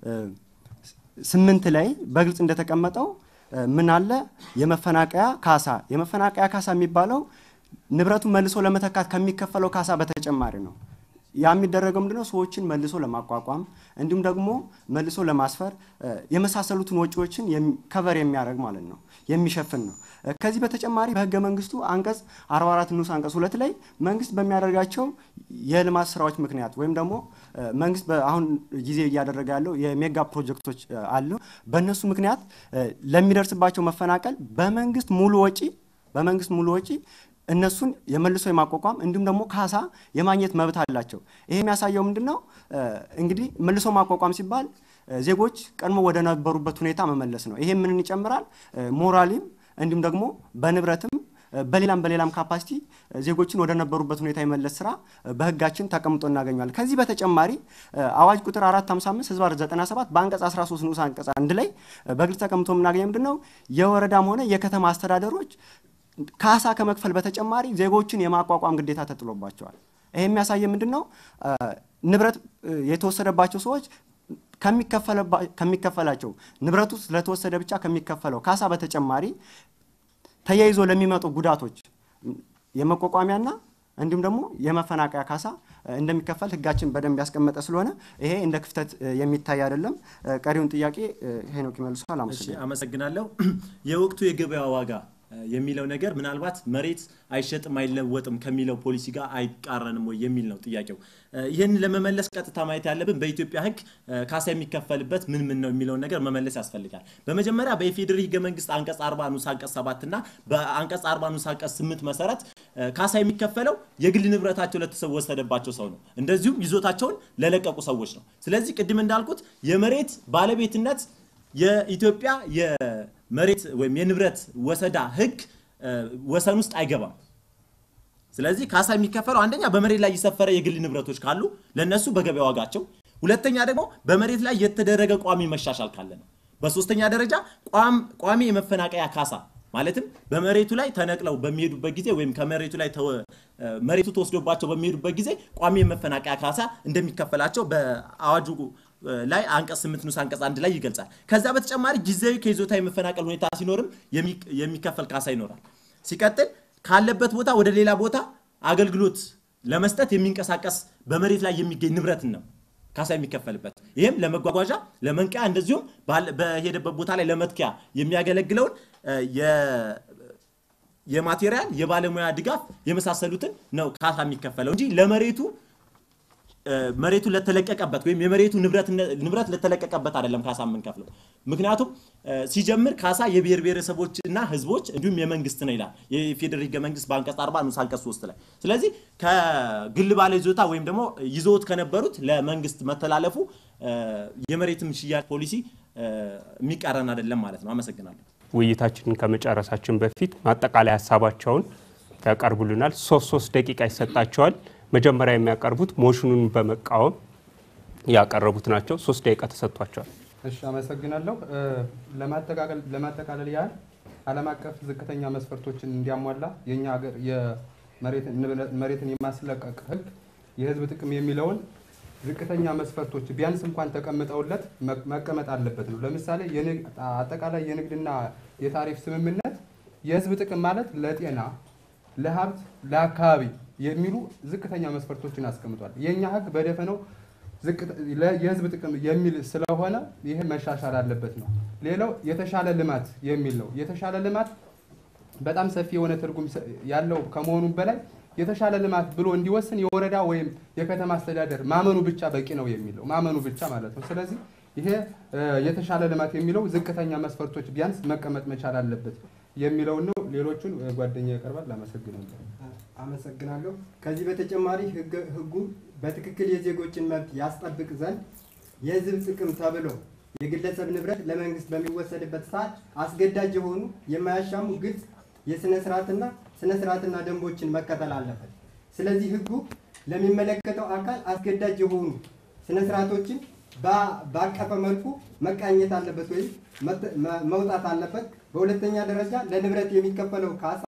[SPEAKER 7] ስምንት ላይ በግልጽ እንደተቀመጠው ምን አለ? የመፈናቀያ ካሳ የመፈናቀያ ካሳ የሚባለው ንብረቱን መልሶ ለመተካት ከሚከፈለው ካሳ በተጨማሪ ነው። ያ የሚደረገው ምንድነው ሰዎችን መልሶ ለማቋቋም እንዲሁም ደግሞ መልሶ ለማስፈር የመሳሰሉትን ወጪዎችን ከቨር የሚያደርግ ማለት ነው የሚሸፍን ነው። ከዚህ በተጨማሪ በህገ መንግስቱ አንቀጽ አርባ አራት ንዑስ አንቀጽ ሁለት ላይ መንግስት በሚያደርጋቸው የልማት ስራዎች ምክንያት ወይም ደግሞ መንግስት አሁን ጊዜ እያደረገ ያለው የሜጋ ፕሮጀክቶች አሉ በእነሱ ምክንያት ለሚደርስባቸው መፈናቀል በመንግስት ሙሉ ወጪ በመንግስት ሙሉ ወጪ እነሱን የመልሶ የማቋቋም እንዲሁም ደግሞ ካሳ የማግኘት መብት አላቸው። ይሄ የሚያሳየው ምንድነው እንግዲህ መልሶ ማቋቋም ሲባል ዜጎች ቀድሞ ወደ ነበሩበት ሁኔታ መመለስ ነው። ይሄ ምንን ይጨምራል? ሞራሊም እንዲሁም ደግሞ በንብረትም በሌላም በሌላም ካፓሲቲ ዜጎችን ወደ ነበሩበት ሁኔታ የመለስ ስራ በህጋችን ተቀምጦ እናገኛለን። ከዚህ በተጨማሪ አዋጅ ቁጥር አራት ሃምሳ አምስት ህዝብ ዘጠና ሰባት በአንቀጽ አስራ ሶስት ንዑስ አንቀጽ አንድ ላይ በግልጽ ተቀምጦ የምናገኘው ምንድነው የወረዳም ሆነ የከተማ አስተዳደሮች ካሳ ከመክፈል በተጨማሪ ዜጎችን የማቋቋም ግዴታ ተጥሎባቸዋል። ይሄ የሚያሳየው ምንድነው ንብረት የተወሰደባቸው ሰዎች ከሚከፈላቸው ንብረቱ ስለተወሰደ ብቻ ከሚከፈለው ካሳ በተጨማሪ ተያይዞ ለሚመጡ ጉዳቶች የመቋቋሚያና እንዲሁም ደግሞ የመፈናቀያ ካሳ እንደሚከፈል ህጋችን በደንብ ያስቀመጠ ስለሆነ ይሄ እንደ ክፍተት የሚታይ አይደለም። ቀሪውን ጥያቄ ሄኖክ ይመልሳል።
[SPEAKER 6] አመሰግናለሁ። የወቅቱ የገበያ ዋጋ የሚለው ነገር ምናልባት መሬት አይሸጥም አይለወጥም ከሚለው ፖሊሲ ጋር አይቃረንም ወይ የሚል ነው ጥያቄው። ይሄን ለመመለስ ቀጥታ ማየት ያለብን በኢትዮጵያ ህግ ካሳ የሚከፈልበት ምን ምን ነው የሚለው ነገር መመለስ ያስፈልጋል። በመጀመሪያ በኢፌዴሪ ህገ መንግስት አንቀጽ አርባ ንዑስ አንቀጽ ሰባት እና በአንቀጽ አርባ ንዑስ አንቀጽ ስምንት መሰረት ካሳ የሚከፈለው የግል ንብረታቸው ለተወሰደባቸው ሰው ነው፣ እንደዚሁም ይዞታቸውን ለለቀቁ ሰዎች ነው። ስለዚህ ቅድም እንዳልኩት የመሬት ባለቤትነት የኢትዮጵያ የመሬት ወይም የንብረት ወሰዳ ህግ ወሰን ውስጥ አይገባም። ስለዚህ ካሳ የሚከፈለው አንደኛ በመሬት ላይ የሰፈረ የግል ንብረቶች ካሉ ለነሱ በገበያ ዋጋቸው፣ ሁለተኛ ደግሞ በመሬት ላይ የተደረገ ቋሚ መሻሻል ካለ ነው። በሶስተኛ ደረጃ ቋሚ የመፈናቀያ ካሳ ማለትም በመሬቱ ላይ ተነቅለው በሚሄዱበት ጊዜ ወይም ከመሬቱ ላይ መሬቱ ተወስዶባቸው በሚሄዱበት ጊዜ ቋሚ የመፈናቀያ ካሳ እንደሚከፈላቸው በአዋጁ ላይ አንቀጽ ስምንት ንዑስ አንቀጽ አንድ ላይ ይገልጻል። ከዛ በተጨማሪ ጊዜያዊ ከይዞታ የመፈናቀል ሁኔታ ሲኖርም የሚከፈል ካሳ ይኖራል። ሲቀጥል ካለበት ቦታ ወደ ሌላ ቦታ አገልግሎት ለመስጠት የሚንቀሳቀስ በመሬት ላይ የሚገኝ ንብረት ነው ካሳ የሚከፈልበት። ይሄም ለመጓጓዣ ለመንቀያ እንደዚሁም በሄደበት ቦታ ላይ ለመትኪያ የሚያገለግለውን የ የማቴሪያል የባለሙያ ድጋፍ የመሳሰሉትን ነው ካሳ የሚከፈለው እንጂ ለመሬቱ መሬቱ ለተለቀቀበት ወይም የመሬቱ ንብረት ንብረት ለተለቀቀበት አይደለም ካሳ የምንከፍለው። ምክንያቱም ሲጀምር ካሳ የብሔር ብሔረሰቦችና ህዝቦች እንዲሁም የመንግስት ነው ይላል የፌዴራል ህገ መንግስት በአንቀጽ አርባ ንዑስ አንቀጽ ሶስት ላይ። ስለዚህ ከግል ባለ ይዞታ ወይም ደግሞ ይዞት ከነበሩት ለመንግስት መተላለፉ የመሬትም ሽያጭ ፖሊሲ የሚቃረን አይደለም ማለት ነው። አመሰግናለሁ።
[SPEAKER 3] ውይይታችንን ከመጨረሳችን በፊት ማጠቃለያ ሐሳባቸውን ያቀርቡልናል። ሶስት ሶስት ደቂቃ ይሰጣቸዋል። መጀመሪያ የሚያቀርቡት ሞሽኑን በመቃወም ያቀረቡት ናቸው። ሶስት ደቂቃ ተሰጥቷቸዋል።
[SPEAKER 4] እሺ አመሰግናለሁ። ለማጠቃለል ለማጠቃለል ያህል ዓለም አቀፍ ዝቅተኛ መስፈርቶችን እንዲያሟላ የኛ ሀገር የመሬት መሬትን የማስለቀቅ ህግ የህዝብ ጥቅም የሚለውን ዝቅተኛ መስፈርቶች ቢያንስ እንኳን ተቀምጠውለት መቀመጥ አለበት ነው። ለምሳሌ አጠቃላይ የንግድና የታሪፍ ስምምነት የህዝብ ጥቅም ማለት ለጤና፣ ለሀብት፣ ለአካባቢ የሚሉ ዝቅተኛ መስፈርቶችን አስቀምጧል። የኛ ህግ በደፈነው የህዝብ ጥቅም የሚል ስለሆነ ይሄ መሻሻል አለበት ነው። ሌላው የተሻለ ልማት የሚል ነው። የተሻለ ልማት በጣም ሰፊ የሆነ ትርጉም ያለው ከመሆኑ በላይ የተሻለ ልማት ብሎ እንዲወስን የወረዳ ወይም የከተማ አስተዳደር ማመኑ ብቻ በቂ ነው የሚለው ማመኑ ብቻ ማለት ነው። ስለዚህ ይሄ የተሻለ ልማት የሚለው ዝቅተኛ መስፈርቶች ቢያንስ መቀመጥ መቻል አለበት የሚለው ነው። ሌሎቹን ጓደኛ ያቀርባል። አመሰግናለሁ።
[SPEAKER 5] አመሰግናለሁ። ከዚህ በተጨማሪ ህጉ በትክክል የዜጎችን መብት ያስጠብቅ ዘንድ የህዝብ ጥቅም ተብሎ የግለሰብ ንብረት ለመንግስት በሚወሰድበት ሰዓት አስገዳጅ የሆኑ የማያሻሙ ግልጽ የስነ ስርዓትና ስነ ስርዓትና ደንቦችን መከተል አለበት። ስለዚህ ህጉ ለሚመለከተው አካል አስገዳጅ የሆኑ ስነ ስርዓቶችን ባቀፈ መልኩ መቃኘት አለበት ወይም መውጣት አለበት። በሁለተኛ ደረጃ ለንብረት የሚከፈለው ካሳ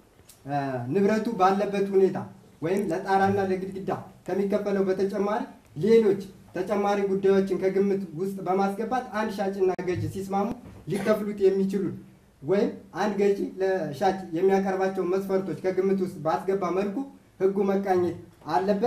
[SPEAKER 5] ንብረቱ ባለበት ሁኔታ ወይም ለጣራና ለግድግዳ ከሚከፈለው በተጨማሪ ሌሎች ተጨማሪ ጉዳዮችን ከግምት ውስጥ በማስገባት አንድ ሻጭና ገዢ ሲስማሙ ሊከፍሉት የሚችሉ ወይም አንድ ገዢ ለሻጭ የሚያቀርባቸው መስፈርቶች ከግምት ውስጥ ባስገባ መልኩ ህጉ መቃኘት አለበት።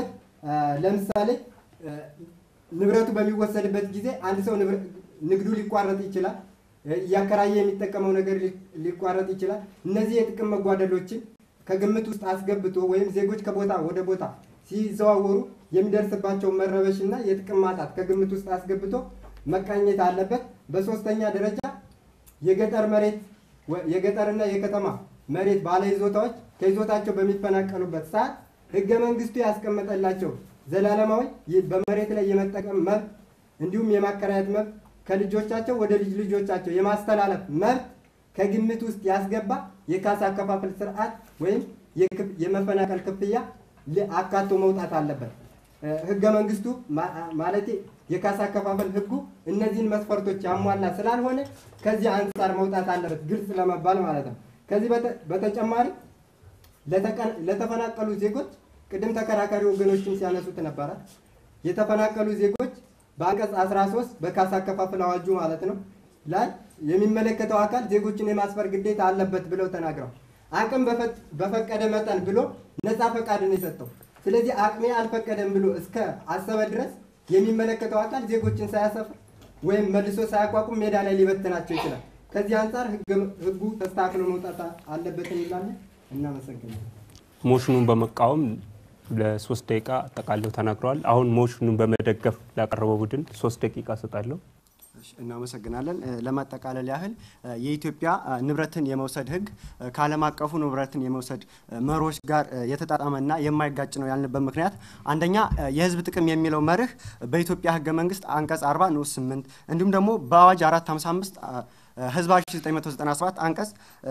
[SPEAKER 5] ለምሳሌ ንብረቱ በሚወሰድበት ጊዜ አንድ ሰው ንግዱ ሊቋረጥ ይችላል። ያከራየ የሚጠቀመው ነገር ሊቋረጥ ይችላል። እነዚህ የጥቅም መጓደሎችን ከግምት ውስጥ አስገብቶ ወይም ዜጎች ከቦታ ወደ ቦታ ሲዘዋወሩ የሚደርስባቸው መረበሽና የጥቅም ማጣት ከግምት ውስጥ አስገብቶ መቃኘት አለበት። በሶስተኛ ደረጃ የገጠር መሬት የገጠርና የከተማ መሬት ባለይዞታዎች ከይዞታቸው በሚፈናቀሉበት ሰዓት ህገ መንግስቱ ያስቀመጠላቸው ዘላለማዊ በመሬት ላይ የመጠቀም መብት እንዲሁም የማከራየት መብት ከልጆቻቸው ወደ ልጅ ልጆቻቸው የማስተላለፍ መብት ከግምት ውስጥ ያስገባ የካሳ አከፋፈል ስርዓት ወይም የመፈናቀል ክፍያ አካቶ መውጣት አለበት። ህገ መንግስቱ ማለት የካሳ አከፋፈል ህጉ እነዚህን መስፈርቶች ያሟላ ስላልሆነ ከዚህ አንፃር መውጣት አለበት፣ ግልጽ ለመባል ማለት ነው። ከዚህ በተጨማሪ ለተፈናቀሉ ዜጎች ቅድም ተከራካሪ ወገኖችን ሲያነሱት ነበረ። የተፈናቀሉ ዜጎች በአንቀጽ አስራ ሶስት በካሳ አከፋፈል አዋጁ ማለት ነው ላይ የሚመለከተው አካል ዜጎችን የማስፈር ግዴታ አለበት ብለው ተናግረው አቅም በፈቀደ መጠን ብሎ ነፃ ፈቃድን የሰጠው። ስለዚህ አቅሜ አልፈቀደም ብሎ እስከ አሰበ ድረስ የሚመለከተው አካል ዜጎችን ሳያሰፍር ወይም መልሶ ሳያቋቁም ሜዳ ላይ ሊበትናቸው ይችላል። ከዚህ አንፃር ህጉ ተስተካክሎ መውጣት አለበት እንላለን። እናመሰግናለን።
[SPEAKER 3] ሞሽኑን በመቃወም ለሶስት ደቂቃ አጠቃለው ተናግረዋል። አሁን ሞሽኑን በመደገፍ ላቀረበው ቡድን ሶስት ደቂቃ ሰጣለሁ።
[SPEAKER 7] እናመሰግናለን። ለማጠቃለል ያህል የኢትዮጵያ ንብረትን የመውሰድ ህግ ከዓለም አቀፉ ንብረትን የመውሰድ መርሆች ጋር የተጣጣመና የማይጋጭ ነው ያልንበት ምክንያት አንደኛ የህዝብ ጥቅም የሚለው መርህ በኢትዮጵያ ህገ መንግስት አንቀጽ አርባ ንዑስ ስምንት እንዲሁም ደግሞ በአዋጅ አራት ሃምሳ አምስት ህዝባዊ አስራ ዘጠኝ መቶ ዘጠና ሰባት አንቀጽ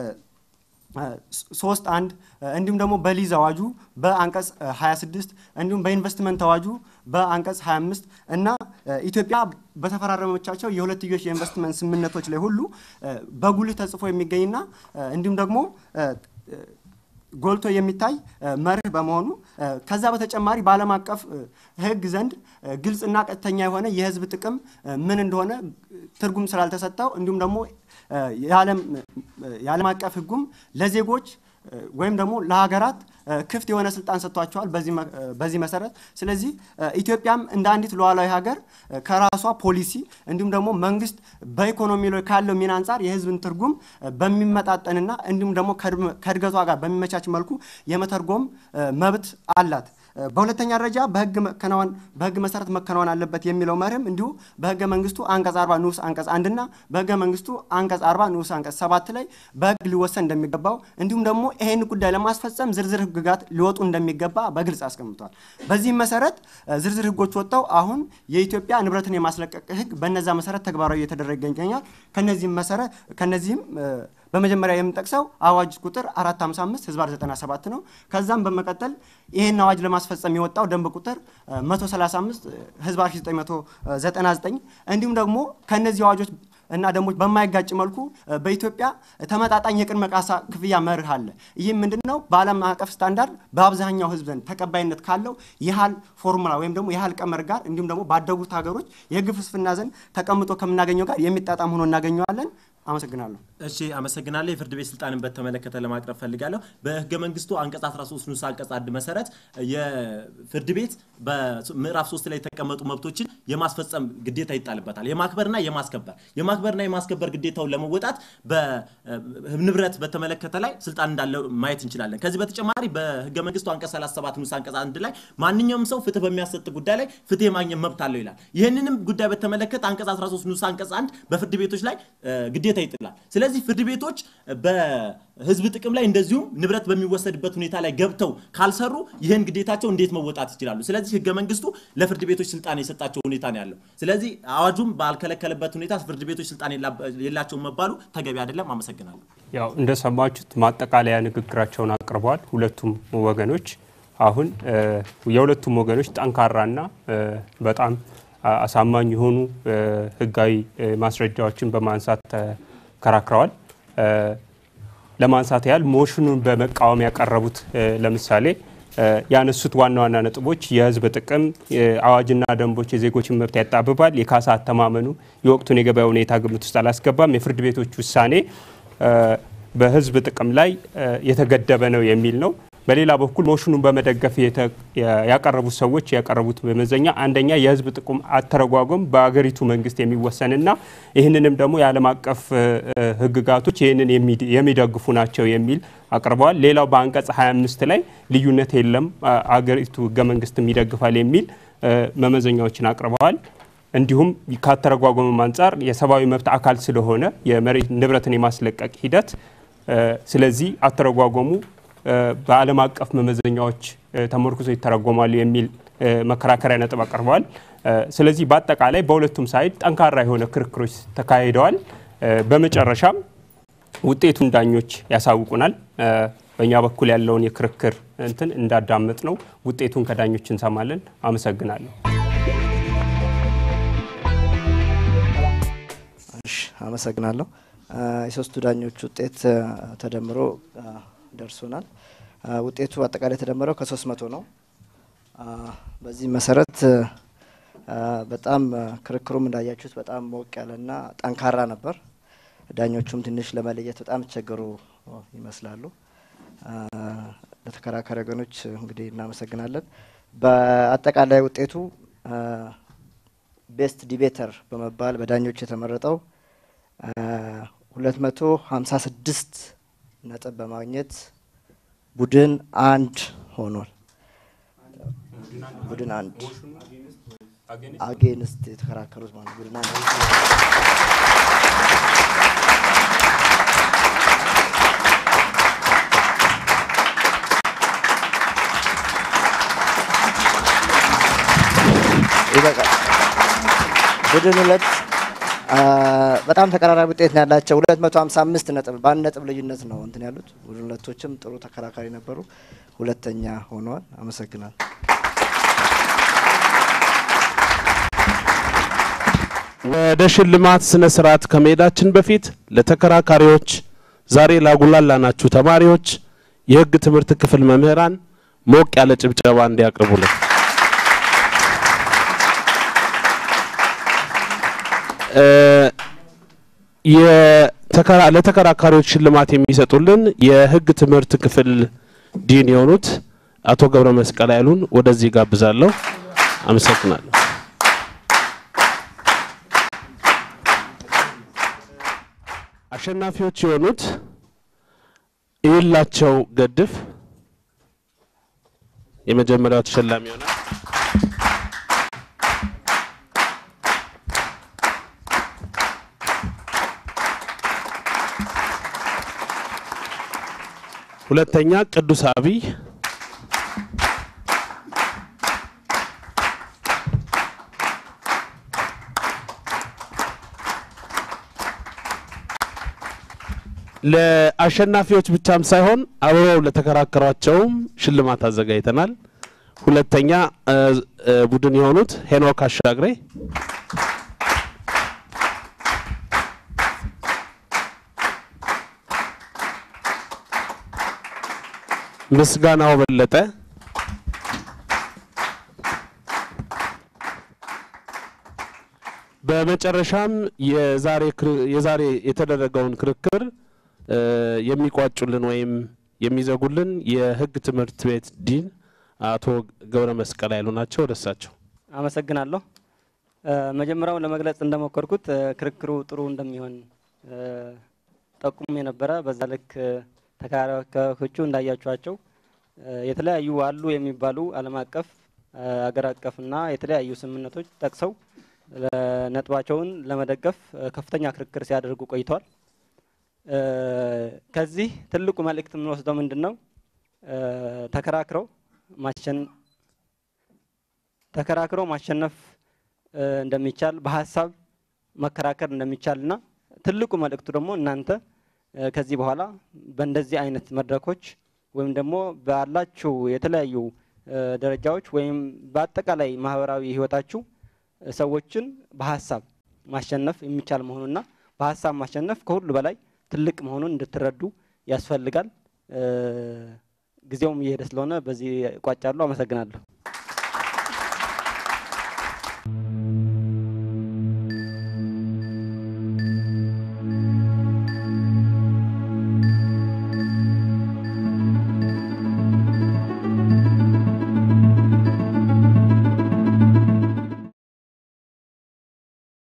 [SPEAKER 7] ሶስት አንድ እንዲሁም ደግሞ በሊዝ አዋጁ በአንቀጽ ሃያ ስድስት እንዲሁም በኢንቨስትመንት አዋጁ በአንቀጽ ሃያ አምስት እና ኢትዮጵያ በተፈራረመቻቸው የሁለትዮሽ የኢንቨስትመንት ስምምነቶች ላይ ሁሉ በጉልህ ተጽፎ የሚገኝና እንዲሁም ደግሞ ጎልቶ የሚታይ መርህ በመሆኑ ከዛ በተጨማሪ በዓለም አቀፍ ህግ ዘንድ ግልጽና ቀጥተኛ የሆነ የህዝብ ጥቅም ምን እንደሆነ ትርጉም ስላልተሰጠው እንዲሁም ደግሞ የዓለም አቀፍ ህጉም ለዜጎች ወይም ደግሞ ለሀገራት ክፍት የሆነ ስልጣን ሰጥቷቸዋል በዚህ መሰረት። ስለዚህ ኢትዮጵያም እንደ አንዲት ሉዓላዊ ሀገር ከራሷ ፖሊሲ እንዲሁም ደግሞ መንግስት በኢኮኖሚ ላይ ካለው ሚና አንፃር የህዝብን ትርጉም በሚመጣጠንና እንዲሁም ደግሞ ከእድገቷ ጋር በሚመቻች መልኩ የመተርጎም መብት አላት። በሁለተኛ ደረጃ በህግ መከናወን በህግ መሰረት መከናወን አለበት የሚለው መርህም እንዲሁ በህገ መንግስቱ አንቀጽ አርባ ንዑስ አንቀጽ አንድ እና በህገ መንግስቱ አንቀጽ አርባ ንዑስ አንቀጽ ሰባት ላይ በህግ ሊወሰን እንደሚገባው እንዲሁም ደግሞ ይሄን ጉዳይ ለማስፈጸም ዝርዝር ህግጋት ሊወጡ እንደሚገባ በግልጽ አስቀምጧል። በዚህ መሰረት ዝርዝር ህጎች ወጣው አሁን የኢትዮጵያ ንብረትን የማስለቀቅ ህግ በእነዛ መሰረት ተግባራዊ እየተደረገ ይገኛል። ከነዚህም መሰረት ከነዚህም በመጀመሪያ የምንጠቅሰው አዋጅ ቁጥር አራት ሃምሳ አምስት ህዝባር ዘጠና ሰባት ነው። ከዛም በመቀጠል ይሄን አዋጅ ለማስፈጸም የወጣው ደንብ ቁጥር መቶ ሰላሳ አምስት ህዝባር ዘጠኝ መቶ ዘጠና ዘጠኝ እንዲሁም ደግሞ ከነዚህ አዋጆች እና ደንቦች በማይጋጭ መልኩ በኢትዮጵያ ተመጣጣኝ የቅድመ ካሳ ክፍያ መርህ አለ። ይህም ምንድነው? በዓለም አቀፍ ስታንዳርድ በአብዛኛው ህዝብ ዘንድ ተቀባይነት ካለው የሃል ፎርሙላ ወይም ደግሞ የሃል ቀመር ጋር እንዲሁም ደግሞ ባደጉት ሀገሮች የህግ ፍልስፍና ዘንድ ተቀምጦ ከምናገኘው ጋር የሚጣጣም ሆኖ እናገኘዋለን። አመሰግናለሁ።
[SPEAKER 6] እሺ አመሰግናለሁ። የፍርድ ቤት ስልጣንን በተመለከተ ለማቅረብ ፈልጋለሁ። በህገ መንግስቱ አንቀጽ አስራ ሶስት ንዑስ አንቀጽ አንድ መሰረት የፍርድ ቤት በምዕራፍ ሶስት ላይ የተቀመጡ መብቶችን የማስፈጸም ግዴታ ይጣልበታል። የማክበርና የማስከበር የማክበርና የማስከበር ግዴታውን ለመወጣት በንብረት በተመለከተ ላይ ስልጣን እንዳለው ማየት እንችላለን። ከዚህ በተጨማሪ በህገ መንግስቱ አንቀጽ ሰላሳ ሰባት ንዑስ አንቀጽ አንድ ላይ ማንኛውም ሰው ፍትህ በሚያሰጥ ጉዳይ ላይ ፍትህ የማግኘት መብት አለው ይላል። ይሄንንም ጉዳይ በተመለከተ አንቀጽ አስራ ሶስት ንዑስ አንቀጽ አንድ በፍርድ ቤቶች ላይ ግዴታ ይጥላል። ስለዚህ ፍርድ ቤቶች በህዝብ ጥቅም ላይ እንደዚሁም ንብረት በሚወሰድበት ሁኔታ ላይ ገብተው ካልሰሩ ይሄን ግዴታቸው እንዴት መወጣት ይችላሉ? ስለዚህ ህገ መንግስቱ ለፍርድ ቤቶች ስልጣን የሰጣቸው ሁኔታ ነው ያለው። ስለዚህ አዋጁም ባልከለከለበት ሁኔታ ፍርድ ቤቶች ስልጣን የላቸው መባሉ ተገቢ አይደለም። አመሰግናለሁ።
[SPEAKER 3] ያው እንደሰማችሁት ማጠቃለያ ንግግራቸውን አቅርበዋል ሁለቱም ወገኖች። አሁን የሁለቱም ወገኖች ጠንካራና በጣም አሳማኝ የሆኑ ህጋዊ ማስረጃዎችን በማንሳት ተከራክረዋል። ለማንሳት ያህል ሞሽኑን በመቃወም ያቀረቡት ለምሳሌ ያነሱት ዋና ዋና ነጥቦች የህዝብ ጥቅም አዋጅና ደንቦች የዜጎችን መብት ያጣብባል፣ የካሳ አተማመኑ የወቅቱን የገበያ ሁኔታ ግምት ውስጥ አላስገባም፣ የፍርድ ቤቶች ውሳኔ በህዝብ ጥቅም ላይ የተገደበ ነው የሚል ነው። በሌላ በኩል ሞሽኑን በመደገፍ ያቀረቡት ሰዎች ያቀረቡት መመዘኛ አንደኛ የህዝብ ጥቅም አተረጓጎም በአገሪቱ መንግስት የሚወሰንና ይህንንም ደግሞ የዓለም አቀፍ ህግጋቶች ይህንን የሚደግፉ ናቸው የሚል አቅርበዋል። ሌላው በአንቀጽ ሃያ አምስት ላይ ልዩነት የለም አገሪቱ ህገ መንግስትም ይደግፋል የሚል መመዘኛዎችን አቅርበዋል። እንዲሁም ካተረጓጎም አንፃር የሰብአዊ መብት አካል ስለሆነ የመሬት ንብረትን የማስለቀቅ ሂደት ስለዚህ አተረጓጎሙ በዓለም አቀፍ መመዘኛዎች ተመርኩዞ ይተረጎማሉ የሚል መከራከሪያ ነጥብ አቀርበዋል። ስለዚህ በአጠቃላይ በሁለቱም ሳይድ ጠንካራ የሆነ ክርክሮች ተካሂደዋል። በመጨረሻም ውጤቱን ዳኞች ያሳውቁናል። በእኛ በኩል ያለውን የክርክር እንትን እንዳዳመጥ ነው ውጤቱን ከዳኞች እንሰማለን። አመሰግናለሁ።
[SPEAKER 12] እሺ አመሰግናለሁ። የሶስቱ ዳኞች ውጤት ተደምሮ ደርሶናል። ውጤቱ አጠቃላይ ተደምረው ከ300 ነው። በዚህ መሰረት በጣም ክርክሩም እንዳያችሁት በጣም ሞቅ ያለና ጠንካራ ነበር። ዳኞቹም ትንሽ ለመለየት በጣም ተቸገሩ ይመስላሉ። ለተከራካሪ ወገኖች እንግዲህ እናመሰግናለን። በአጠቃላይ ውጤቱ ቤስት ዲቤተር በመባል በዳኞች የተመረጠው ሁለት መቶ ሃምሳ ስድስት ነጥብ በማግኘት ቡድን አንድ ሆኗል። ቡድን አንድ አጌንስት የተከራከሩት ማለት ቡድን አንድ ይበቃል። ቡድን ሁለት በጣም ተቀራራቢ ውጤት ነው ያላቸው ሁለት መቶ ሃምሳ አምስት ነጥብ በአንድ ነጥብ ልዩነት ነው እንትን ያሉት። ቡድን ሁለቶችም ጥሩ ተከራካሪ ነበሩ፣ ሁለተኛ ሆነዋል። አመሰግናለሁ።
[SPEAKER 1] ወደ ሽልማት ስነ ስርዓት ከመሄዳችን በፊት ለተከራካሪዎች ዛሬ ላጉላላናችሁ ተማሪዎች የህግ ትምህርት ክፍል መምህራን ሞቅ ያለ ጭብጨባ እንዲያቀርቡልን ለተከራካሪዎች ሽልማት የሚሰጡልን የህግ ትምህርት ክፍል ዲን የሆኑት አቶ ገብረ መስቀል ኃይሉን ወደዚህ ጋብዛለሁ። አመሰግናለሁ። አሸናፊዎች የሆኑት ይላቸው ገድፍ የመጀመሪያው ተሸላሚ ሆነ። ሁለተኛ ቅዱስ አብይ፣ ለአሸናፊዎች ብቻም ሳይሆን አብረው ለተከራከሯቸውም ሽልማት አዘጋጅተናል። ሁለተኛ ቡድን የሆኑት ሄኖክ አሻግሬ፣ ምስጋናው በለጠ፣ በመጨረሻም የዛሬ የዛሬ የተደረገውን ክርክር የሚቋጩልን ወይም የሚዘጉልን የህግ ትምህርት ቤት ዲን አቶ ገብረ መስቀል ኃይሉ ናቸው። ደሳቸው
[SPEAKER 2] አመሰግናለሁ። መጀመሪያው ለመግለጽ እንደሞከርኩት ክርክሩ ጥሩ እንደሚሆን ጠቁም የነበረ በዛ ልክ ተከራካሪዎቹ እንዳያችኋቸው የተለያዩ አሉ የሚባሉ ዓለም አቀፍ አገር አቀፍና የተለያዩ ስምምነቶች ጠቅሰው ነጥባቸውን ለመደገፍ ከፍተኛ ክርክር ሲያደርጉ ቆይተዋል። ከዚህ ትልቁ መልእክት ምን ወስደው ምንድነው ተከራክረው ማሸን ተከራክረው ማሸነፍ እንደሚቻል በሐሳብ መከራከር እንደሚቻልና ትልቁ መልእክቱ ደግሞ እናንተ ከዚህ በኋላ በእንደዚህ አይነት መድረኮች ወይም ደግሞ ባላችሁ የተለያዩ ደረጃዎች ወይም በአጠቃላይ ማህበራዊ ህይወታችሁ ሰዎችን በሐሳብ ማሸነፍ የሚቻል መሆኑና በሐሳብ ማሸነፍ ከሁሉ በላይ ትልቅ መሆኑን እንድትረዱ ያስፈልጋል። ጊዜውም እየሄደ ስለሆነ በዚህ ቋጫለሁ። አመሰግናለሁ።